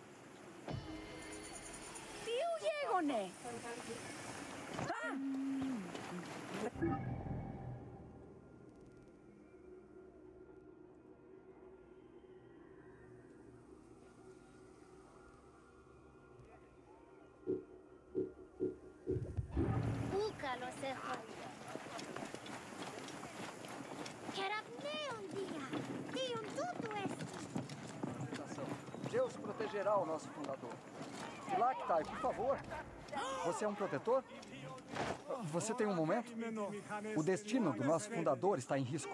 Deus protegerá o nosso fundador. Philaktai, por favor. Você é um protetor? Você tem um momento? O destino do nosso fundador está em risco.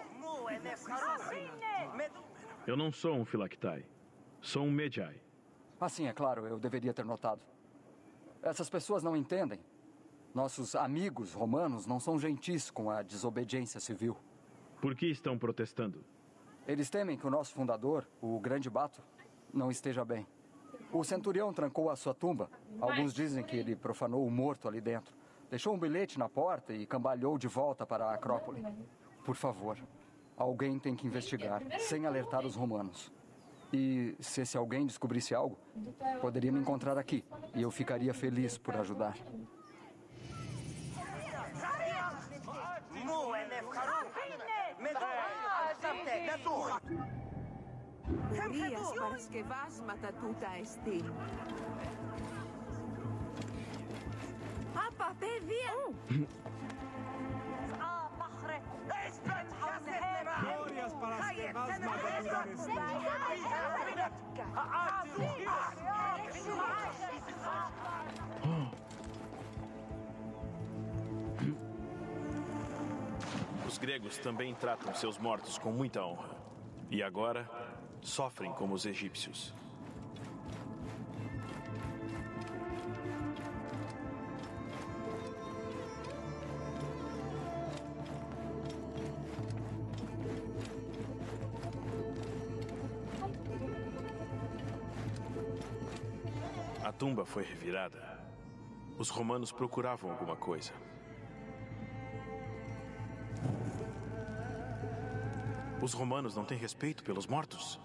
Eu não sou um Philaktai. Sou um Medjay. Assim, é claro, eu deveria ter notado. Essas pessoas não entendem. Nossos amigos romanos não são gentis com a desobediência civil. Por que estão protestando? Eles temem que o nosso fundador, o Grande Bato, não esteja bem. O centurião trancou a sua tumba. Alguns dizem que ele profanou o morto ali dentro. Deixou um bilhete na porta e cambaleou de volta para a Acrópole. Por favor, alguém tem que investigar, sem alertar os romanos. E se esse alguém descobrisse algo, poderia me encontrar aqui. E eu ficaria feliz por ajudar. Urias paraskevas matatuta estin. Apa, bevia! Glorias paraskevas matatuta estin. Os gregos também tratam seus mortos com muita honra. E agora, sofrem como os egípcios. A tumba foi revirada. Os romanos procuravam alguma coisa. Os romanos não têm respeito pelos mortos?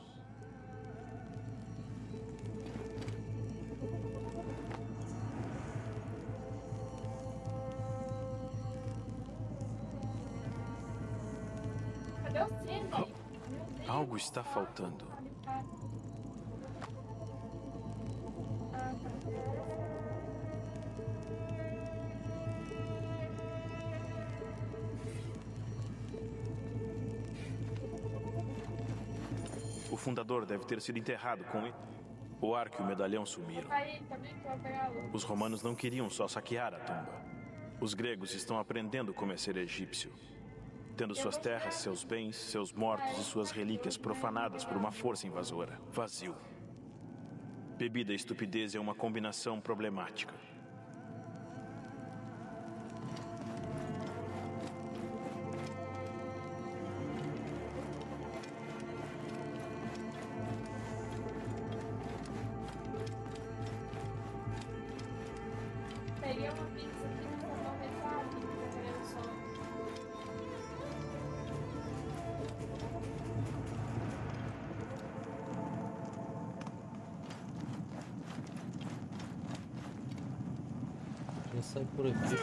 Cadê o Sidney? Algo está faltando. O fundador deve ter sido enterrado com ele. O arco e o medalhão sumiram. Os romanos não queriam só saquear a tumba. Os gregos estão aprendendo como é ser egípcio, tendo suas terras, seus bens, seus mortos e suas relíquias profanadas por uma força invasora. Vazio. Bebida e estupidez é uma combinação problemática. Peguei uma pizza aqui no fogão metade, querendo só. Já sai por aqui.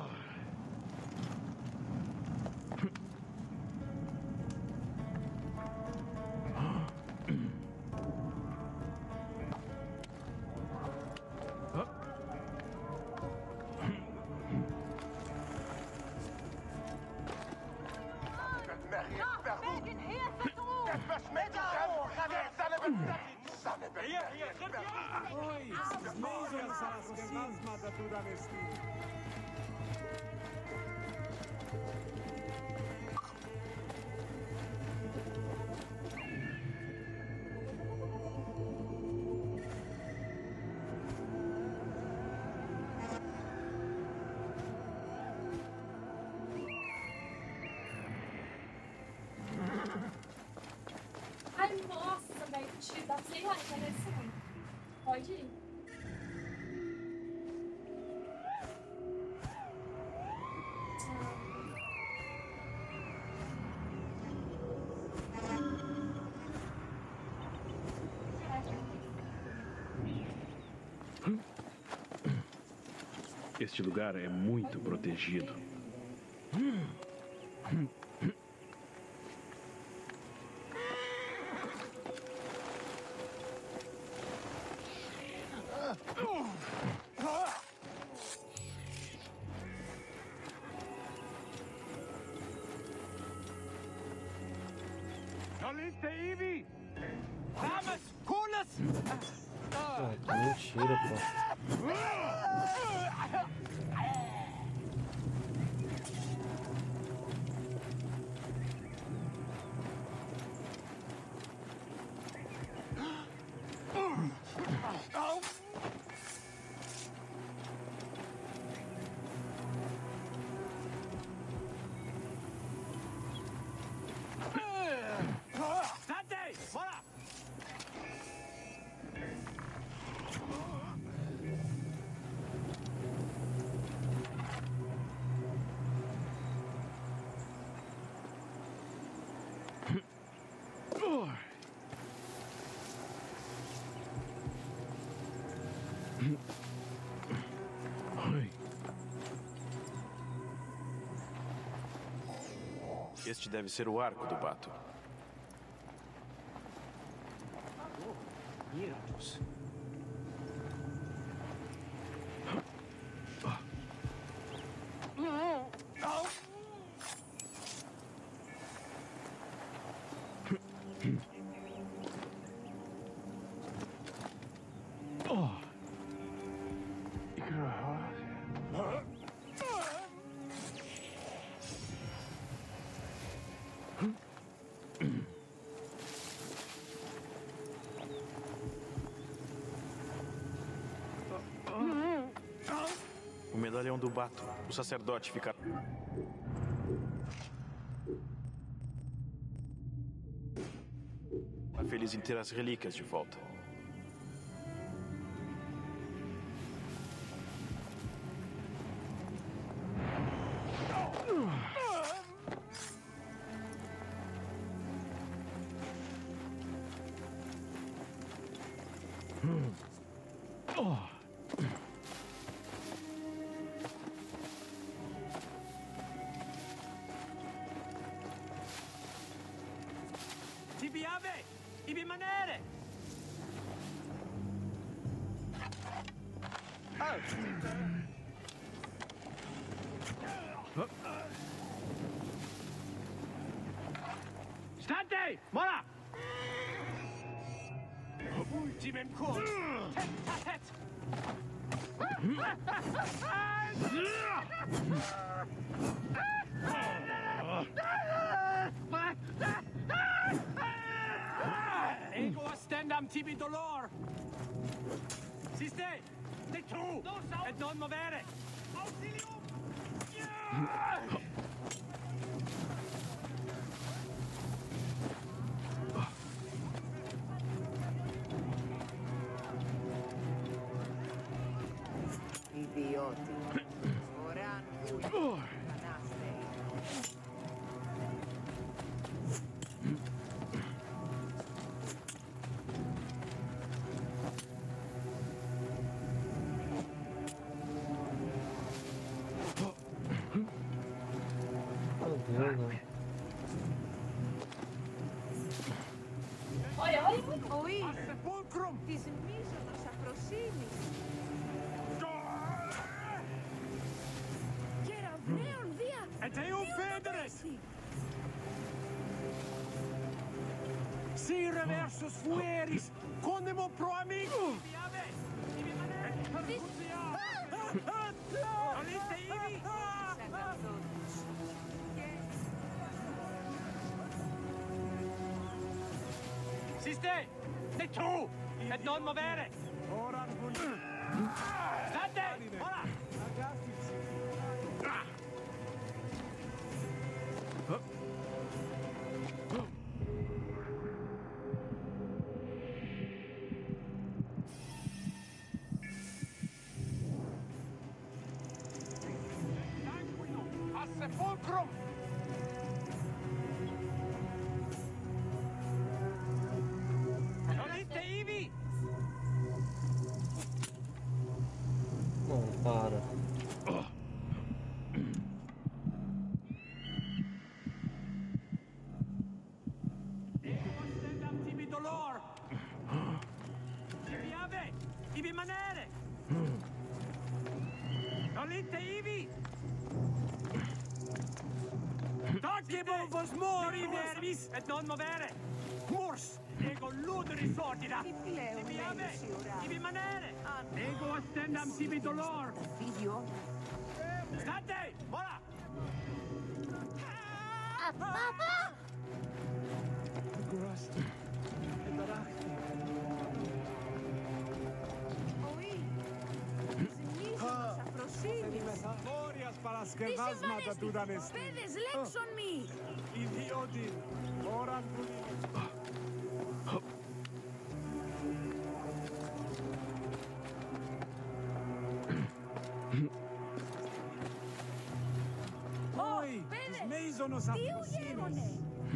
Ai, nossa, velho, dá pra ir lá, interessante. Pode ir. Este lugar é muito protegido. Que mentira, pô. Este deve ser o arco do Bato. Mira-nos. medalhão do Bato. O sacerdote fica... feliz em ter as relíquias de volta. Stante! Mola! Ultimem kurs! Tet-tet-tet! Ego ostendam tibi dolor! Siste! Det tro! Et non movere! Auxilium! Idioti. Oran Anastei. Oi! Sepulcrum! Της μίσονος αφροσύνης. Κεραυναίων δια! Ετεum federes! Si reversus fueris, condemo pro amigo! Olite ibi! Siste! De tu! Et non movere! Stante! Ora! A sepulcrum! Olite ibi! Não, para. Tibi dolor! Tibi ave! Ibi manere! Olite ibi! Tacebo vos mori verbis et non movere! Mors! Ego luderis ordina! Tibi ave! Ibi manere! Ego ostendam tibi dolor! Stante! Mola! Papà! Oi! Της μίσονος αφροσύνης. Glorias para σκευάσματα του δανεστή. Παιδες, λέξον μη! Ιδιώτη, ώραν που... Όχι, της μέιζονος αφροσύνης.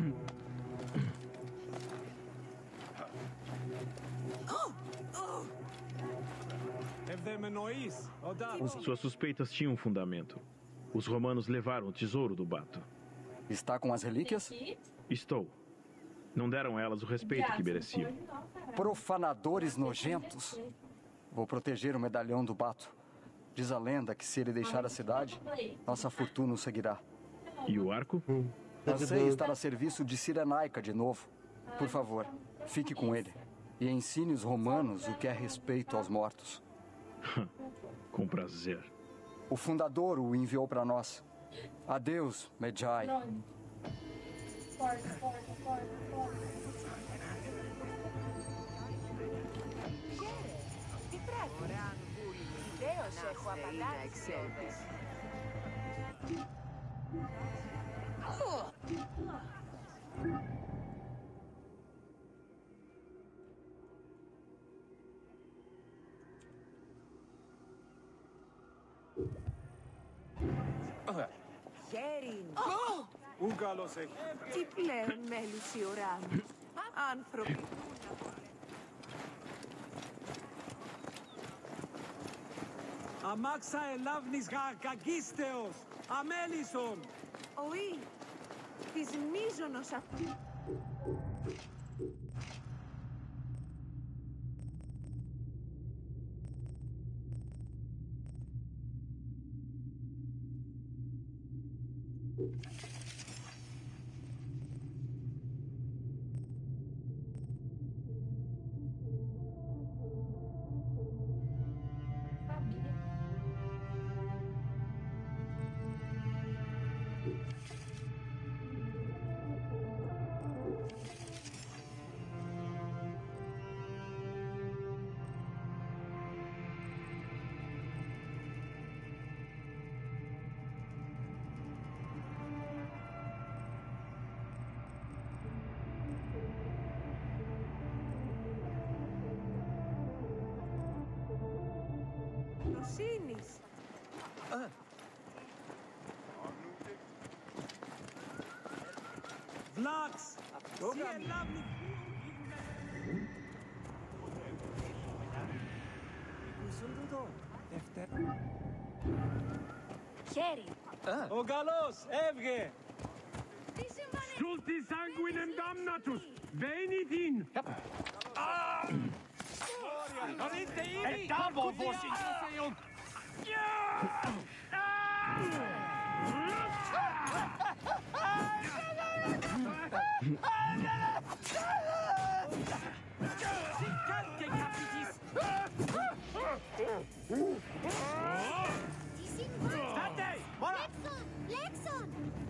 Suas suspeitas tinham fundamento. Os romanos levaram o tesouro do Bato. Está com as relíquias? Estou. Não deram a elas o respeito que mereciam. Profanadores nojentos. Vou proteger o medalhão do Bato. Diz a lenda que se ele deixar a cidade, nossa fortuna o seguirá. E o arco? Ansei estar a serviço de Cirenaica de novo. Por favor, fique com ele. E ensine os romanos o que é respeito aos mortos. Com prazer. O fundador o enviou para nós. Adeus, Medjay. Τι πρέπει? Oran Vuli, Ιδέο. έχω απαντήσει. Χέρι. Ούγκαλος έχει. Τι πλέον μέλους η ουρά μου. Άνθρωποι. Αμάξα ελάβνης κακίστεως. Αμέλησον. Οή. Της μίζωνος αυτού. Νοσύνης. Βλάξ. Τι ελάβνη. Χέρι. Ο καλός, έβγε. Τι συμβαίνει. Σουλτι sanguinem damnatus. Βέινιτιν. Δείτε ήδη. Double voices. State! Λέξον!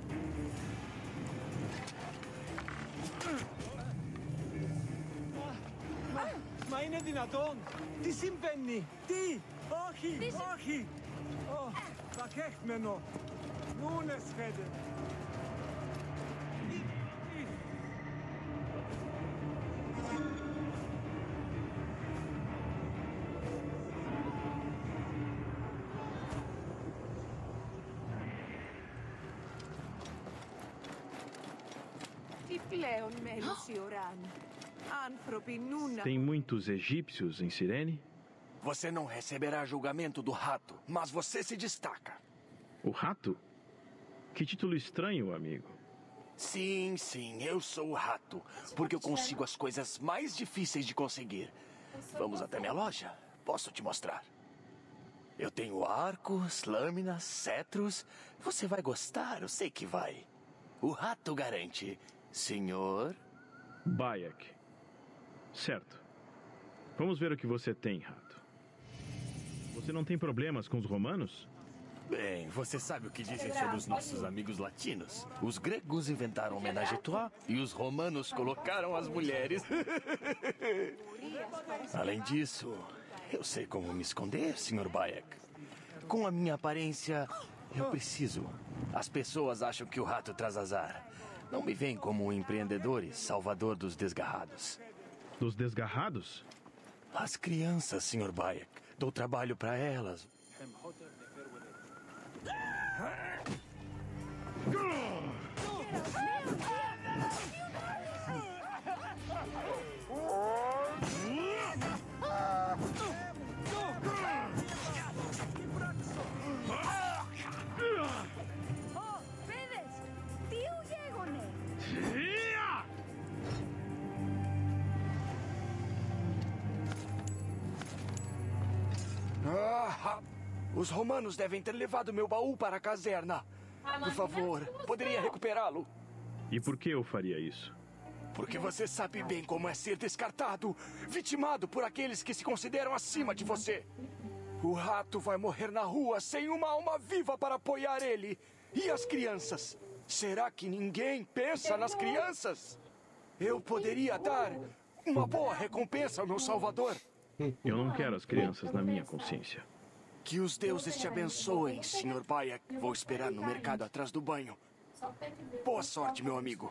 Μα είναι δυνατόν! Τι συμβαίνει! Τι! Όχι! Όχι! Κακέχμενο! Νούνε σχέδε! Τι πλέον μέλους η ουρά μου. Άνθρωποι νούνα. Tem muitos egípcios em Cirene? Você não receberá julgamento do rato, mas você se destaca. O rato? Que título estranho, amigo. Sim, sim, eu sou o rato, porque eu consigo as coisas mais difíceis de conseguir. Vamos até minha loja? Posso te mostrar. Eu tenho arcos, lâminas, cetros. Você vai gostar, eu sei que vai. O rato garante. Senhor? Bayek. Certo. Vamos ver o que você tem, rato. Você não tem problemas com os romanos? Bem, você sabe o que dizem sobre os nossos amigos latinos? Os gregos inventaram homenagem à toi e os romanos colocaram as mulheres. Além disso, eu sei como me esconder, Sr. Bayek. Com a minha aparência, eu preciso. As pessoas acham que o rato traz azar. Não me veem como um empreendedor e salvador dos desgarrados. Dos desgarrados? As crianças, Sr. Bayek. Dou trabalho para elas. Os romanos devem ter levado meu baú para a caserna. Por favor, poderia recuperá-lo? E por que eu faria isso? Porque você sabe bem como é ser descartado, vitimado por aqueles que se consideram acima de você. O rato vai morrer na rua sem uma alma viva para apoiar ele. E as crianças? Será que ninguém pensa nas crianças? Eu poderia dar uma boa recompensa ao meu salvador. Eu não quero as crianças na minha consciência. Que os deuses te abençoem, Sr. Bayek. Vou esperar no mercado atrás do banho. Boa sorte, meu amigo.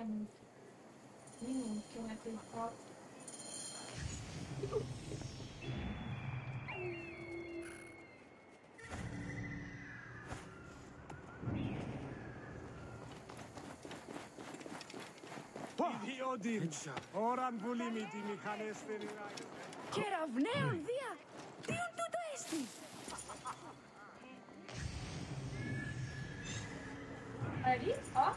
Idiodin. Oran vulimi ti mikanesteni. Κεραυναίων δια! Τίον τούτο έστι! Ali, ó.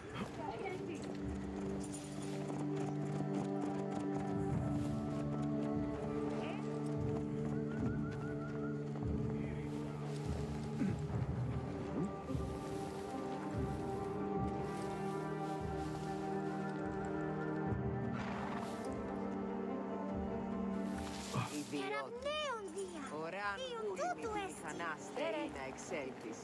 Κεραυναίων δια! Τίον τούτο έστι! Ανάστερη εξέλθεις.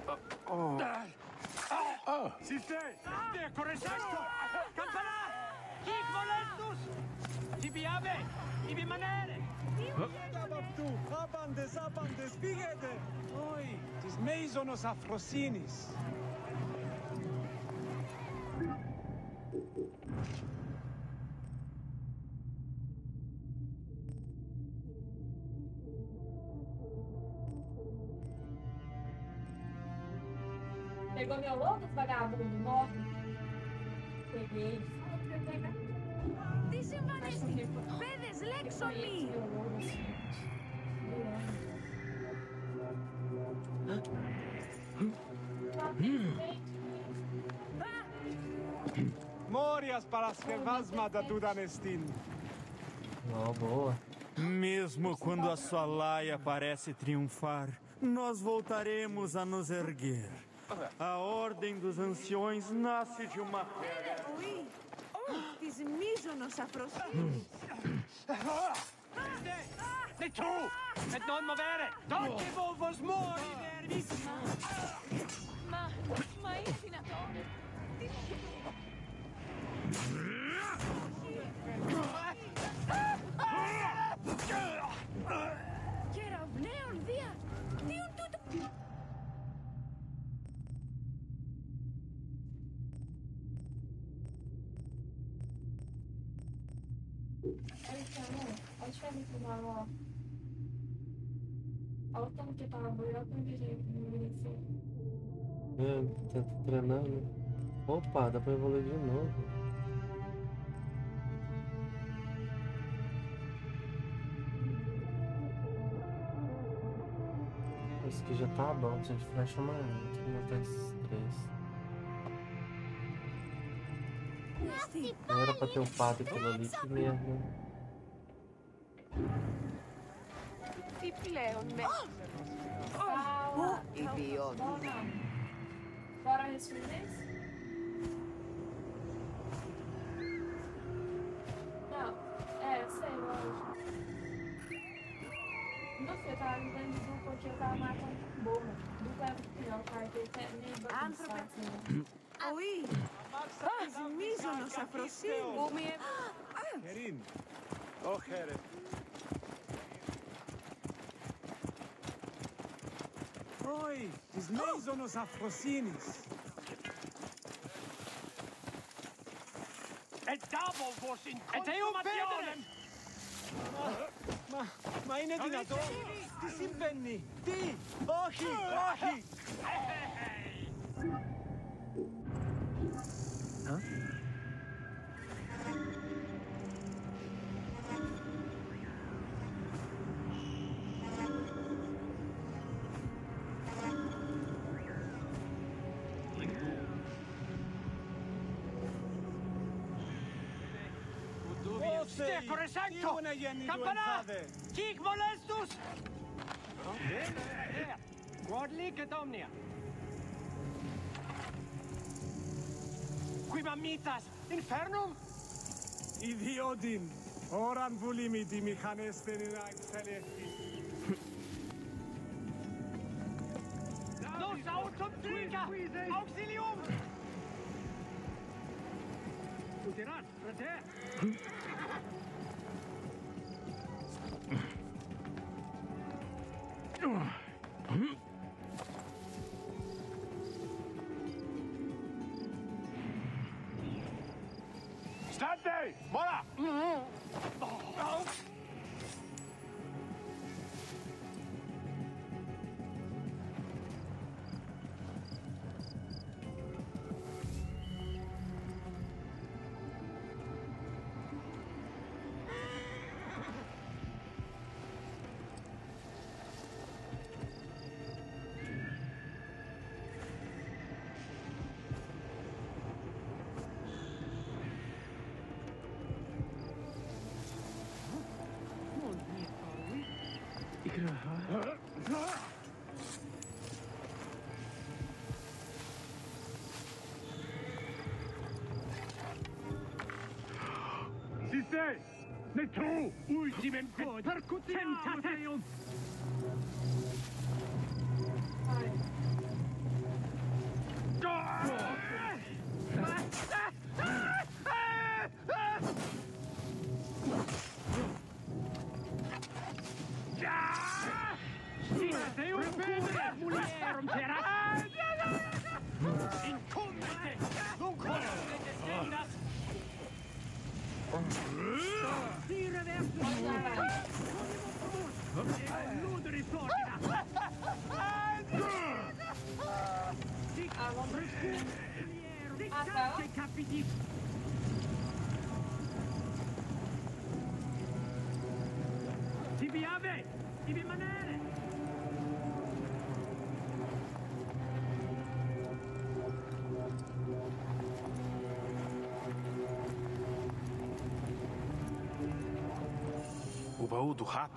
Sitte! Corresecto! Campana! Hic molestus! Tibi ave! Ibi manere! Ababtu, abandes, πήγαινε! Oi, τις μέιζονος αφροσύνης. Pegou meu louco, vagabundo? Morre. Peguei. Τι συμβανέστη! Πέδες, λέξονοι! Morias παρασκευάσματα τούταν εστίν. Boa. Mesmo quando a sua laia parece triunfar, nós voltaremos a nos erguer. A ordem dos anciões nasce de uma Oui, της μίζωνος αφροσύνης. Ne tu! Et non movere! Dogge vos mori nervis! Μα είναι δυνατόν! Κεραυναίων δια! Τίον τούτο! Olha a diferença do mago, ó. Olha o tanto que tava, olha o tanto de envelheceu. Tenta treinando. Opa, dá pra evoluir de novo. Esse aqui já tá bom, precisa de flecha amarela. Tem que matar esses 3. Não era pra ter upado aquilo ali, que merda. Τι πλέον Fala! Idiota. Bora responder isso? Não, eu sei, lógico. No fio, eu tava me dando porque eu tava matando borra. Do campeão, cara, que ele tá meio bagunçado. Oui, της μίζωνος αφροσύνης. Κερίμ, όχερε. Oi, της μέιζωνος αφροσύνης. Et dabo vos in consumationem! Μα είναι δυνατόν! Τι συμβαίνει! Τι! Όχι! Όχι! Ste corresecto! Campana! Hic molestus! Quod licet omnia! Qui mammitas infernum? Ιδιότην, ώραν βουλήμι τη μηχανέστην να εξελέχθει. Nos autum trica! Auxilium! Utirat, frater! Sisse! Ne to! Ultimen Tentateum! Mulierum terra! Incumbente! Lunquam! Si reverso! Ludere sordida! Dictate capiti! Tibi ave! Tibi manere! O baú do rato?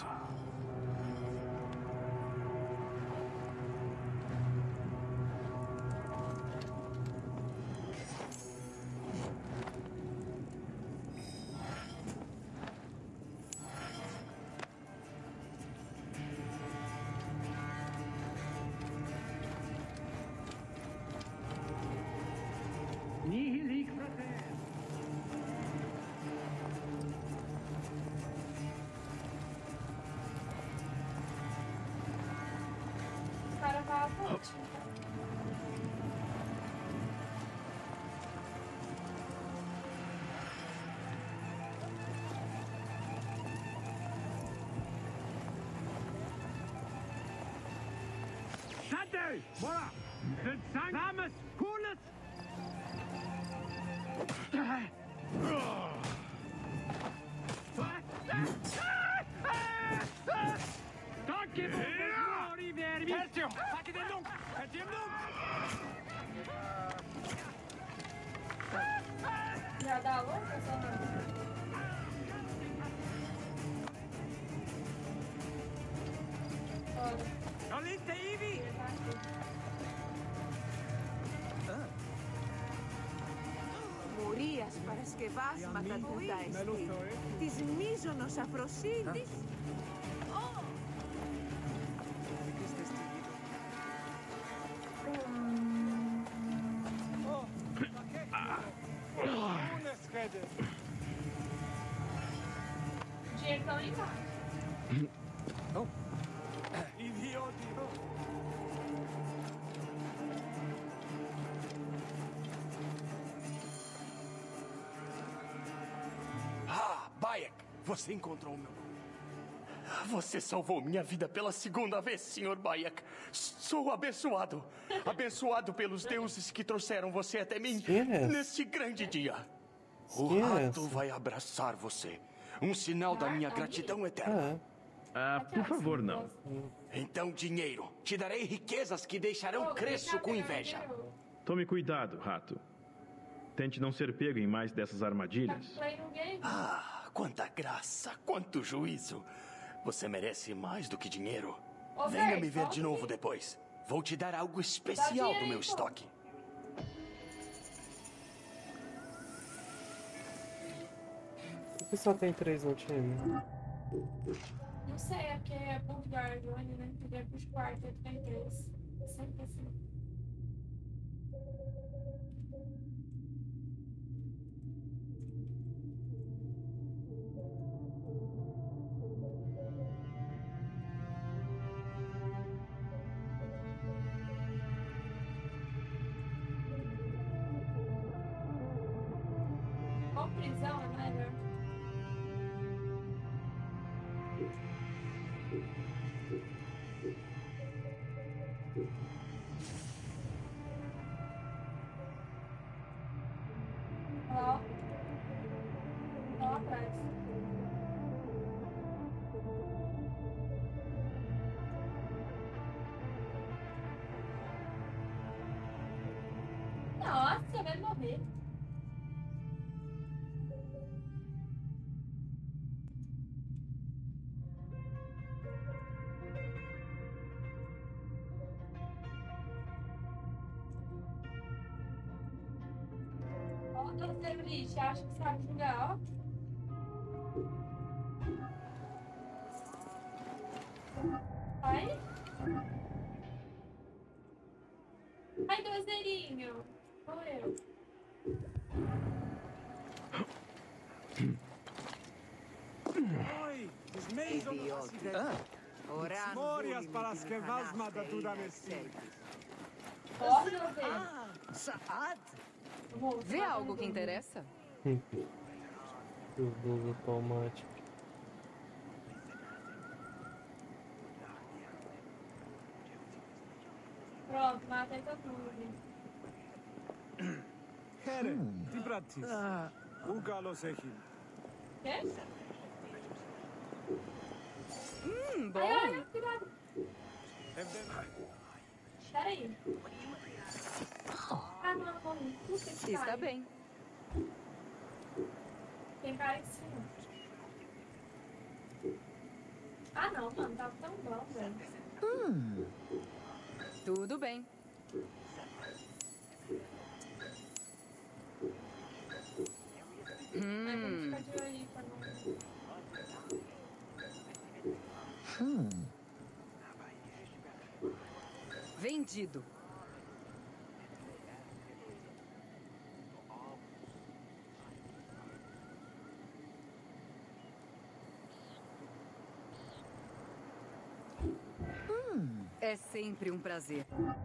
Nihil hic frater! O cara vai à ponte. Shade! Bora! Samas! Pulas! Danke, Mori Verbi! Tertium! Tacke den Lunk! Tertium Lunk! Já dá louca só não? Olinte Ivi! Μουρίας παρασκευάσματα τούτα εστί. Της μίζωνος αφροσύνης. Dinheiro tá lá embaixo. Ah, Bayek, você encontrou o meu. Você salvou minha vida pela segunda vez, Sr. Bayek. Sou abençoado. Abençoado pelos deuses que trouxeram você até mim neste grande dia. O rato vai abraçar você. Um sinal da minha gratidão eterna. Por favor, não. Então, dinheiro. Te darei riquezas que deixarão Cresço com inveja. Tome cuidado, rato. Tente não ser pego em mais dessas armadilhas. Ah, quanta graça, quanto juízo. Você merece mais do que dinheiro. Ô, Venha véi, me ver de volta novo aqui. depois. Vou te dar algo especial do meu estoque. Por que só tem 3 no time? Não sei, é porque é ponto Guardione, né? Porque é pros quartos, tem 3. Sempre assim. Ou prisão é melhor. Ó. Ó atrás. Nossa, vai morrer. bicha, acha que sabe jogar, ó. Ai. Ai, doiseirinho. Sou eu. Oi, Morias para as kevazma da Dudanestin. Saad? Vê algo que interessa? Os dois automáticos. Pronto, matei todo mundo. Here, ti pratis. Ugalo sehin. Quê? Bom. Ai, cuidado. Peraí. Ah, não, morri. Está bem. Tem cara que sim. Ah, não, mano, tava tão bom, velho. Tudo bem. Mas vamos ficar de olho aí pra não... Vendido. É sempre um prazer.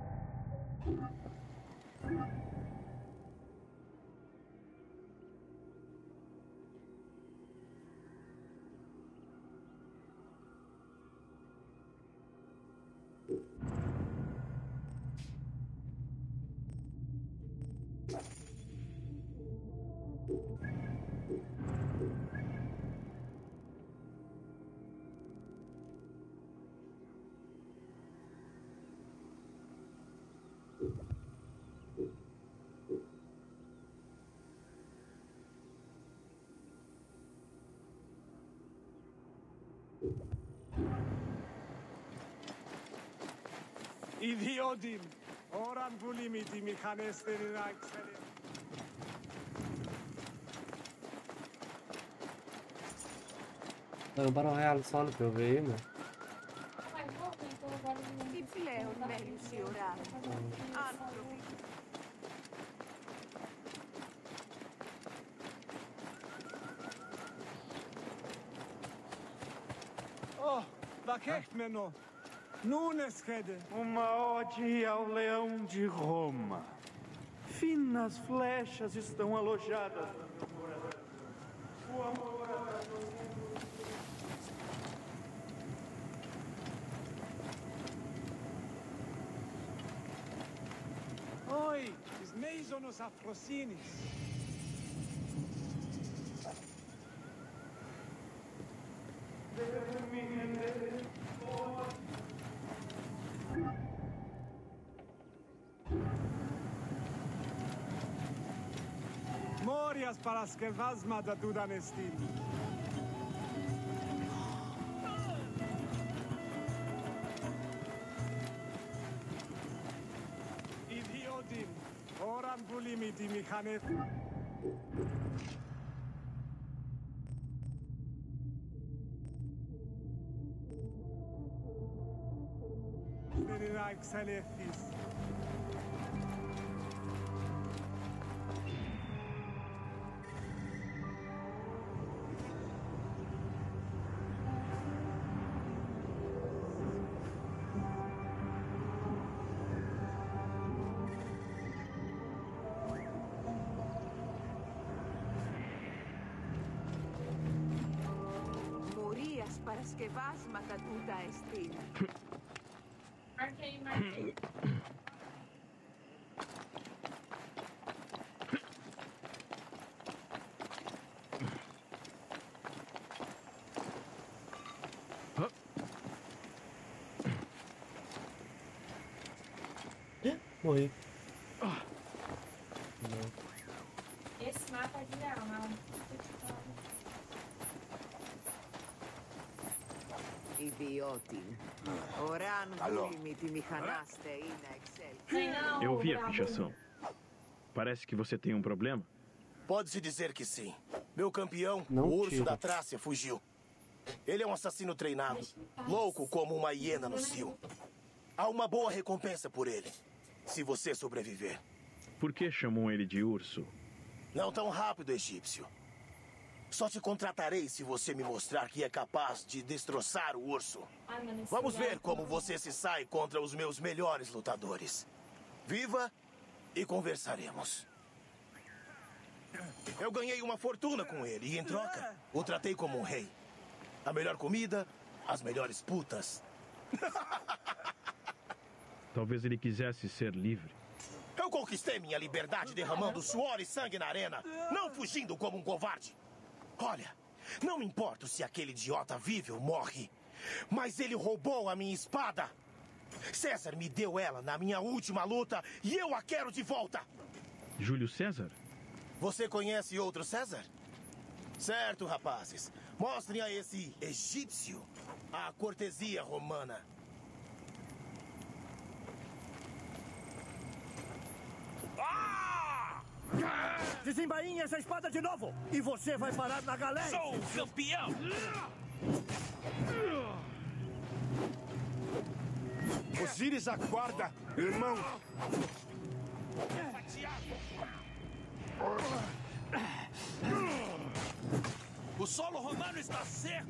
Idiodin, oran bulimiti mikanesterina excellent. Não, para o real só no que eu vi, mano. Τι πλέον μένεις η ώρα. Άνθρωποι. Oh, vakekmeno. Nunes Rede. Uma ode ao leão de Roma. Finas flechas estão alojadas no meu coração. O amor Oi, os meisonos afrosinis. Morias para as kevazma da Dudanestin. Idiodin, oran bulimiti mikanet. Sterina excelefis. Μορίας παρασκευάσματα τούτα εστίν. Marquei, marquei. Morri. Esse mapa é de alma. Idiodin, oran bulimiti mikanesterina excellent. Eu vi a fichação. Parece que você tem um problema. Pode-se dizer que sim. Meu campeão, Não o urso tira. da Trácia, fugiu. Ele é um assassino treinado, louco como uma hiena no cio. Há uma boa recompensa por ele, se você sobreviver. Por que chamam ele de urso? Não tão rápido, egípcio. Só te contratarei se você me mostrar que é capaz de destroçar o urso. Vamos ver como você se sai contra os meus melhores lutadores. Viva e conversaremos. Eu ganhei uma fortuna com ele e, em troca, o tratei como um rei. A melhor comida, as melhores putas. Talvez ele quisesse ser livre. Eu conquistei minha liberdade derramando suor e sangue na arena, não fugindo como um covarde. Olha, não me importo se aquele idiota vive ou morre, mas ele roubou a minha espada. César me deu ela na minha última luta e eu a quero de volta. Júlio César? Você conhece outro César? Certo, rapazes. Mostrem a esse egípcio a cortesia romana. Desembainhe essa espada de novo! E você vai parar na galera! Sou o campeão! Osíris aguarda, irmão! O solo romano está seco!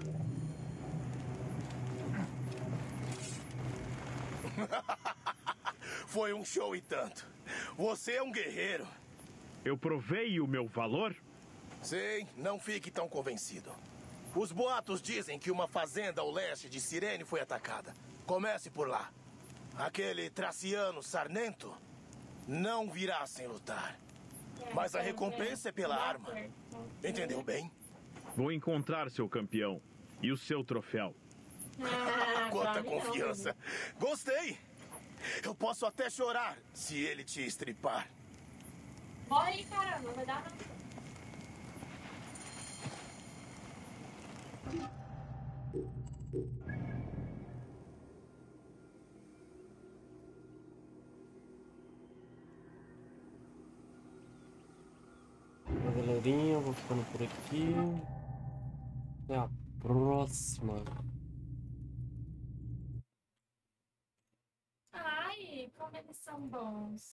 Foi um show e tanto. Você é um guerreiro. Eu provei o meu valor? Sim, não fique tão convencido. Os boatos dizem que uma fazenda ao leste de Cirene foi atacada. Comece por lá. Aquele traciano sarnento não virá sem lutar. Mas a recompensa é pela arma. Entendeu bem? Vou encontrar seu campeão e o seu troféu. Quanta confiança. Gostei. Eu posso até chorar se ele te estripar. Bora aí, caramba, vai dar não. Galerinha, vou ficando por aqui. Até a próxima. Ai, como eles são bons.